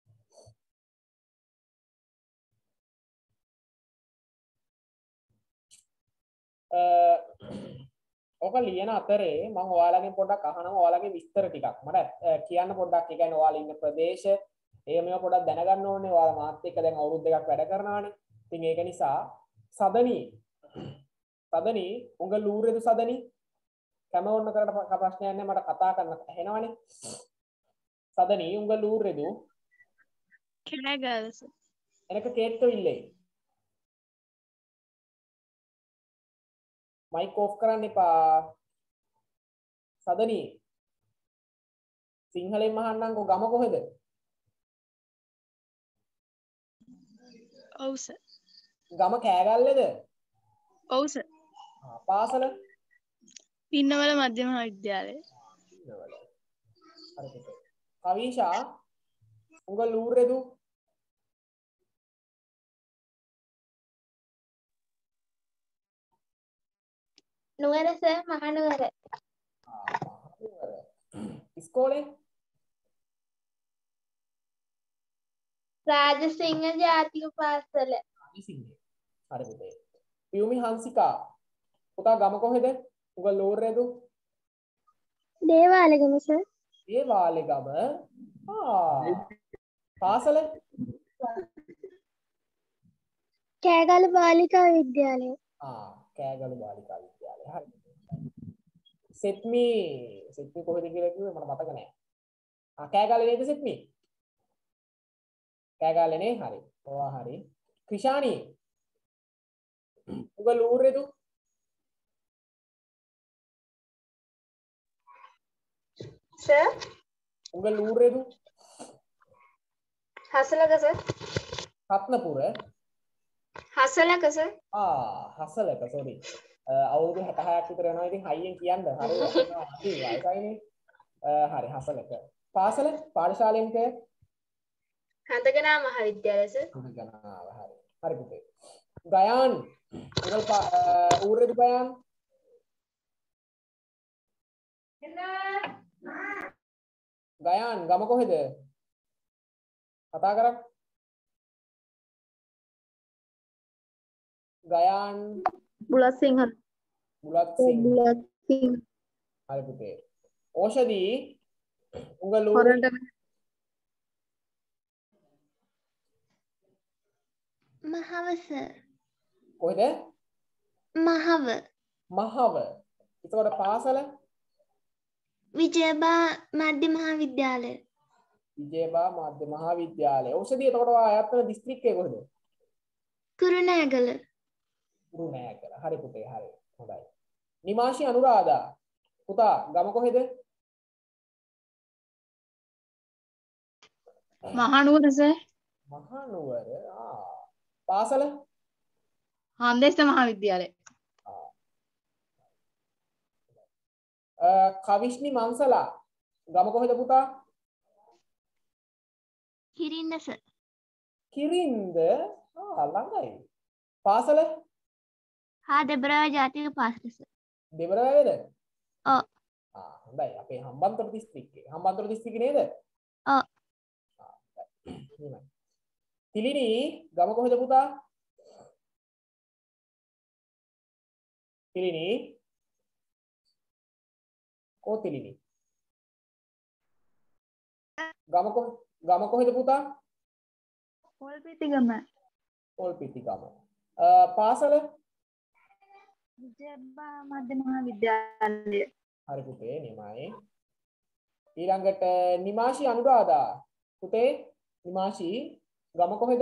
ඔක ලියන අතරේ මම ඔයාලගෙන් පොඩ්ඩක් අහනවා ඔයාලගේ විස්තර ටිකක්. මට කියන්න පොඩ්ඩක්. ඒ කියන්නේ ඔයාලා ඉන්න ප්‍රදේශ ඒ මේව පොඩ්ඩක් දැනගන්න ඕනේ. ඔයාලා මාත් එක්ක දැන් අවුරුදු දෙකක් වැඩ කරනවානේ. ඉතින් ඒක නිසා සදනි සදනි උංග ලූරේදු සදනි කැම ඕන කරට ප්‍රශ්නයක් නැහැ. මට කතා කරන්න ඇහෙනවනේ. සදනි උංග ලූරේදු කෑගල්ස එනක கேட்கவில்லை. මයික් ඔෆ් කරන්න එපා. සදනි සිංහලෙන් අහන්නම්කෝ ගම කොහෙද? ඔව් සර්. ගම කෑගල්ලේද? ඔව් සර්. ආ පාසල? පින්නවල මධ්‍ය මහා විද්‍යාලය. පින්නවල. හරි. කවිෂා උංග ලූරේදු නුවර සර් මහනුවර. ආ මහනුවර. ඉස්කෝලේ? රාජසිංහ ජාතික පාසල. රාජසිංහ. හරි පුතේ. පියුමි හංසිකා පුතා ගම කොහෙද? උංග ලූරේදු? දේවාලගම සර්. දේවාලගම. ආ පාසල? කෑගල බාලිකා විද්‍යාලය. ආ කෑගල බාලිකා විද්‍යාලය. හරි. සෙත්මි සෙත්මි කොහෙද කියලා කිව්වේ මට මතක නෑ. ආ කෑගල්ලේ නේද සෙත්මි? කෑගල්ලේ නේ. හරි. ඔවා හරි. ක්‍රිෂානි උග ලූරේදු? සර්. උග ලූරේදු? හසලක සර්. රත්නපුර. හසලක සර්. ආ හසලක සෝරි. අවුරුදු හැටහයක් විතර යනවා. ඉතින් හයියෙන් කියන්න. හරි. අපි වයසයිනේ. හරි හසලක. පාසල පාඨශාලෙන් කය? හඳගනා මහාවිද්‍යාලය සර්. හඳගනාව. හරි. හරි පුතේ. ගයාන් උගල් ඌරේදු ගයාන්? ගයාන් ගම කොහෙද? කතා කරක්. ගයාන් බුලත් සිංහල. බුලත් සිංහ. බුලත් සිංහ. හරි පුතේ. ඕෂධි උංග ලූරේ මහව සර්. කොහෙද? මහව. මහව. එතකොට පාසල? විජයබා මධ්‍ය මහා විද්‍යාලය. විජයබා මධ්‍ය මහා විද්‍යාලය. ඕෂධි එතකොට ඔයා අයත් වෙන දිස්ත්‍රික්කය කොහෙද? කුරුණෑගල. කුරුණෑගල. හරි පුතේ. හරි. හොඳයි. නිමාෂි අනුරාධා පුතා ගම කොහෙද? මහනුවර සර්. මහනුවර. ආ පාසල? හාන්දේශ මහා විද්‍යාලය. ආ කවිෂ්ණි මන්සලා ගම කොහෙද පුතා? කිරින්න සර්. කිරින්ද ආ ළඟයි. පාසල හා දෙබරාව ජාතික පාසල සර්. දෙබරවැවේද? ඔව්. ආ හොඳයි. අපේ හම්බන්තොට දිස්ත්‍රික්කේ. හම්බන්තොට දිස්ත්‍රික්කේ නේද? ඔව්. ආ හොඳයි. තිලිනි ගම කොහෙද පුතා? තිලිනි කෝ තිලිනි? ගම කො ගම කොහෙද පුතා? පොල්පිටිගම. පොල්පිටිගම. අ පාසල? විජයබ්බා මධ්‍ය මහා විද්‍යාලය. හරි පුතේ නිමයි. ඊළඟට නිමාෂි අනුරාධා. පුතේ නිමාෂි ගම කොහෙද?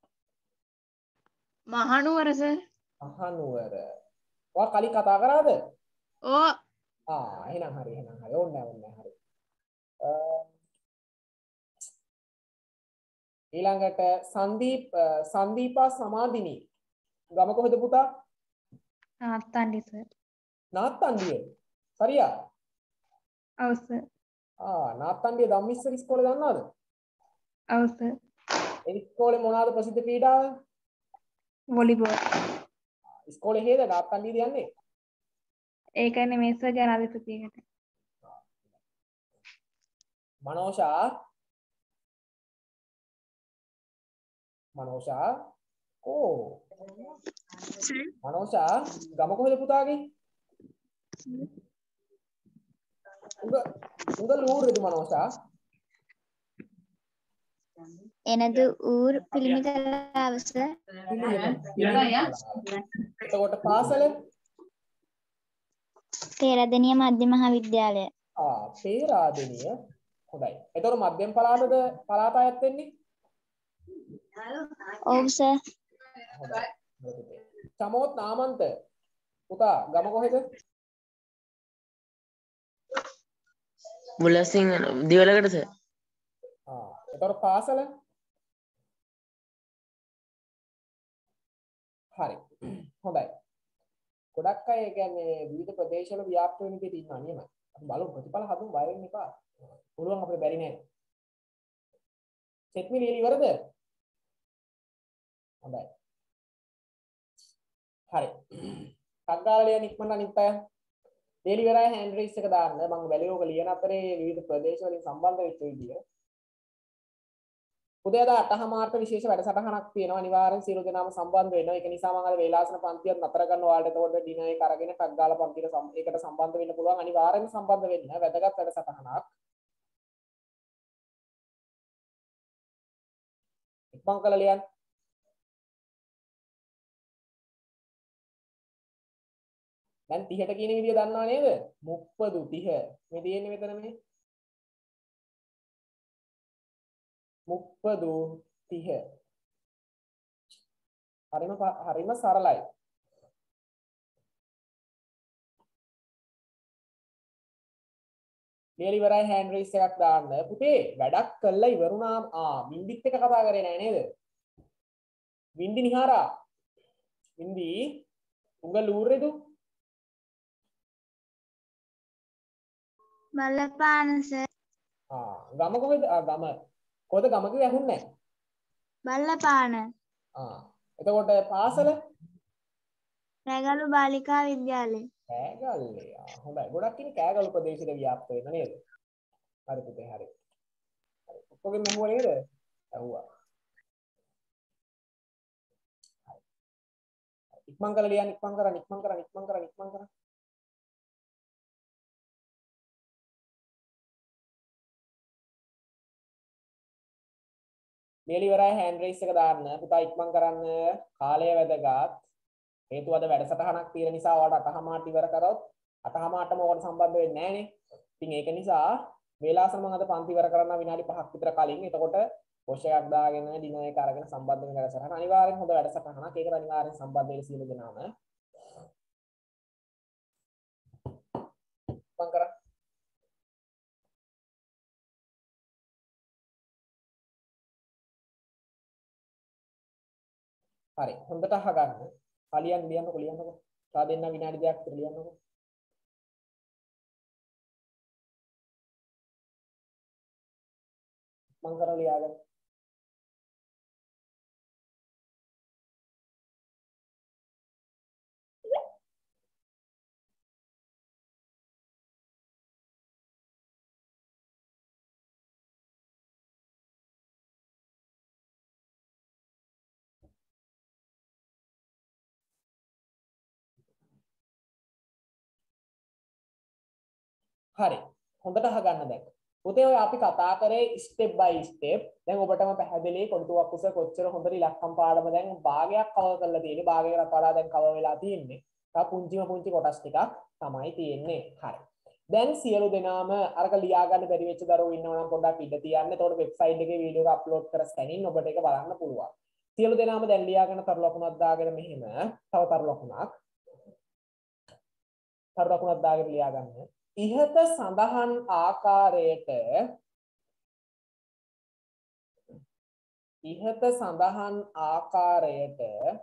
මහනුවර සර්. මහනුවර. ඔයා කලින් කතා කරාද? ඕ. ආ එහෙනම් හරි එහෙනම් හරි. ඕනේ නැහැ ඕනේ නැහැ හරි. අ ඊළඟට සංදීප් සංදීපා සමාදිනී. ගම කොහෙද පුතා? නාත්තන්ඩි සර්. නාත්තන්ඩිය. සරියා? ඔව් සර්. ආ නාත්තන්ඩිය ධම්මිස්සර ඉස්කෝලේ දන්නවද? ඔව් සර්. ඒ ඉස්කෝලේ මොනවාද ප්‍රසිද්ධ ක්‍රීඩාව? වොලිබෝල්. ඉස්කෝලේ හේද නාත්තන්ඩියද යන්නේ? ඒකනේ මේ සර් ජනාධිපතියකට. මනෝෂා මනෝෂා ඕ මනෝෂා ගම කොහෙද පුතාගේ? උඟ උඟ ලූරේද මනෝෂා? එනදු ඌර් පිළිමිකලාව සර්. එතකොට පාසල? පේරාදෙණිය මධ්‍ය මහා විද්‍යාලය. ආ පේරාදෙණිය. හොඳයි. එතකොට මධ්‍යම පළාතද පළාත අයත් වෙන්නේ? ඔව් සර්. හොඳයි. චමෝත් නාමන්ත පුතා ගම කොහෙද? මුලසිංහ දිවලකට සර්. ආ එතකොට පාසල? හරි. හොඳයි. ගොඩක් අය කියන්නේ විවිධ ප්‍රදේශවල ව්‍යාප්ත වෙන විදිහට ඉන්නවා නියමයි. අපි බලමු ප්‍රතිඵල හදමු බය වෙන්න එපා. පුළුවන් අපිට බැරි නෑ. සෙට් මිලියන ඉවරද? හොඳයි. හරි. කග්ගාලලියන් ඉක්මනට අනිත් අය. ඩේලි වෙරයි හෑන්ඩ් රේස් එක දාන්න. මම බැලුවා ඔක ලියන අතරේ විවිධ ප්‍රදේශ වලින් සම්බන්ධ වෙච්ච විදිය. උදේ අද අටහමාරට විශේෂ වැඩසටහනක් තියෙනවා. අනිවාර්යෙන් සියලු දෙනාම සම්බන්ධ වෙනවා. ඒක නිසා මම අද වේලාසන පන්තියත් නතර කරන්න ඔයාලට එතකොට ඩිනර් එක අරගෙන කග්ගාල පන්තියට ඒකට සම්බන්ධ වෙන්න පුළුවන්. අනිවාර්යෙන්ම සම්බන්ධ වෙන්න. වැදගත් වැඩසටහනක්. ඉක්මන් කළ ලියන්න. දැන් තිහට කියන විදිය දන්නව නේද? මුප්පදු තිහ. මේ තියෙන්නේ මෙතන මේ. මුප්පදු තිහ. හරිම හරිම සරලයි. ලියලා ඉවරයි හෑන්ඩ් රේස් එකක් දාන්න. පුතේ වැඩක් කළා ඉවරුණාම ආ වින්දිත් එක කතා කරේ නෑ නේද? වින්දි නිහාරා. වින්දි උඟ ලූරේදු? බල්ලපාන සර්. ආ ගම කොහෙද? ආ ගම. කොහෙද ගම කිව්වේ ඇහුන්නේ නෑ. බල්ලපාන. ආ එතකොට පාසල? රැගලු බාලිකා විද්‍යාලය. කෑගල්ලේ. ආ හොඳයි. ගොඩක් ඉන්නේ කෑගල්ල ප්‍රදේශෙට ව්‍යාප්ත වෙන නේද? හරි පුතේ හරි. හරි. ඔක්කොගෙම ඇහුවා නේද? ඇහුවා. ඉක්මන් කරලා ලියන්න ඉක්මන් කරන්න ඉක්මන් කරන්න ඉක්මන් කරන්න ඉක්මන් කරන්න. ලියලා ඉවරයි හෑන්ඩ් රේස් එක දාන්න. පුතා ඉක්මන් කරන්න. කාලය වැදගත්. හේතුව අද වැඩසටහනක් තියෙන නිසා ඔයාලට අටහමාරට ඉවර කරොත් අටහමාරටම ඔයාලට සම්බන්ධ වෙන්නේ නැහනේ. ඉතින් ඒක නිසා වේලාසන මම අද පන්ති ඉවර කරන්න විනාඩි පහක් විතර කලින්. එතකොට පොෂ් එකක් දාගෙන ඩිනර් එක අරගෙන සම්බන්ධ වෙන වැඩසටහන අනිවාර්යෙන් හොඳ වැඩසටහනක්. ඒකට අනිවාර්යෙන් සම්බන්ධ වෙන්න සියලු දෙනාම. ඉක්මන් කරන්න. හරි හොඳට අහගන්න. කලියන් ලියන්නකො ලියන්නකො. තා දෙන්න විනාඩි දෙකක් විතර ලියන්නකො. මං කරලා ලියාගන්න. හරි. හොඳට අහගන්න දැන්. පුතේ ඔය අපි කතා කරේ step by step. දැන් ඔබටම පැහැදිලි කොටුවක් උස කොච්චර හොඳට ඉලක්කම් පාඩම දැන් භාගයක් කවර් කරලා තියෙන්නේ. භාගයකට වඩා දැන් කවර් වෙලා තියෙන්නේ. තා පුංචිම පුංචි කොටස් ටිකක් තමයි තියෙන්නේ. හරි. දැන් සියලු දෙනාම අරක ලියා ගන්න බැරි වෙච්ච දරුවෝ ඉන්නවා නම් පොඩ්ඩක් ඉඳ තියන්න. එතකොට වෙබ්සයිට් එකේ වීඩියෝ එක අප්ලෝඩ් කර ස්කැනින් ඔබට ඒක බලන්න පුළුවන්. සියලු දෙනාම දැන් ලියාගෙන තරු ලකුණක් දාගෙන මෙහෙම තව තරු ලකුණක් තරු ලකුණක් දාගෙන ලියා ගන්න. ඉහත සඳහන් ආකාරයට ඉහත සඳහන් ආකාරයට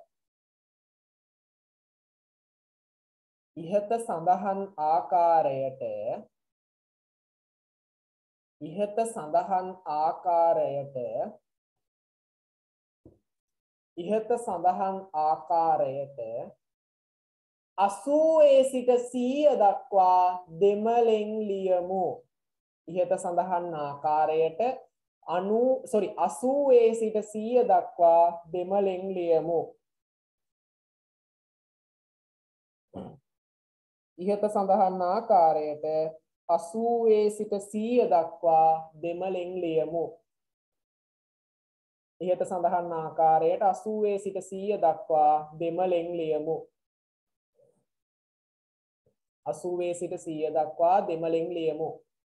ඉහත සඳහන් ආකාරයට ඉහත සඳහන් ආකාරයට ඉහත සඳහන් ආකාරයට අසූවේ සිට සීය දක්වා දෙමළෙන් ලියමු. ඉහත සඳහන් ආකාරයට අනු sorry අසූවේ සිට සීය දක්වා දෙමළෙන් ලියමු. ඉහත සඳහන් ආකාරයට අසූවේ සිට සීය දක්වා දෙමළෙන් ලියමු. ඉහත සඳහන් ආකාරයට අසූවේ සිට සීය දක්වා දෙමළෙන් ලියමු. අසූවේ සිට සීය දක්වා දෙමළෙන් ලියමු.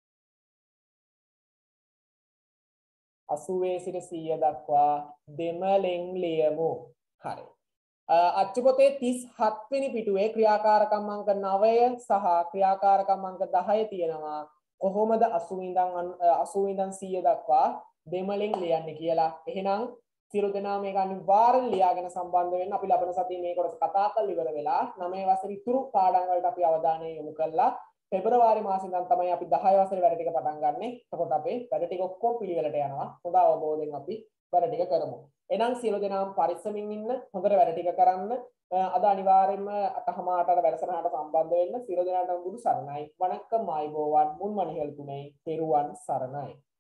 අසූවේ සිට සීය දක්වා දෙමළෙන් ලියමු. හරි. අච්චු පොතේ තිස් හත් වෙනි පිටුවේ ක්‍රියාකාරකම් අංක නවය සහ ක්‍රියාකාරකම් අංක දහය තියෙනවා. කොහොමද අසූ ඉඳන් අසූ ඉඳන් සීය දක්වා දෙමළෙන් ලියන්නේ කියලා. එහෙනම් සියලු දෙනා මේක අනිවාර්යෙන් ලියාගෙන සම්බන්ධ වෙන්න. අපි ලබන සතියේ මේ කොටස කතා කරලා ඉවර වෙලා නවය වසරේ ඉතුරු පාඩම් වලට අපි අවධානය යොමු කළා. පෙබරවාරි මාසෙ ඉඳන් තමයි අපි දහය වසරේ වැඩ ටික පටන් ගන්නෙ. එතකොට අපේ වැඩ ටික ඔක්කොම පිළිවෙලට යනවා. හොඳ අවබෝධයෙන් අපි වැඩ ටික කරමු. එහෙනම් සියලු දෙනාම පරිස්සමින් ඉන්න. හොඳට වැඩ ටික කරන්න. අද අනිවාර්යයෙන්ම අටහමාරට වැඩසටහනට සම්බන්ධ වෙන්න. සියලු දෙනාටම බුදු සරණයි. වණක්කම් ආයිබෝවන් මුන්මණි හෙල්තුනේ. තෙරුවන් සරණයි.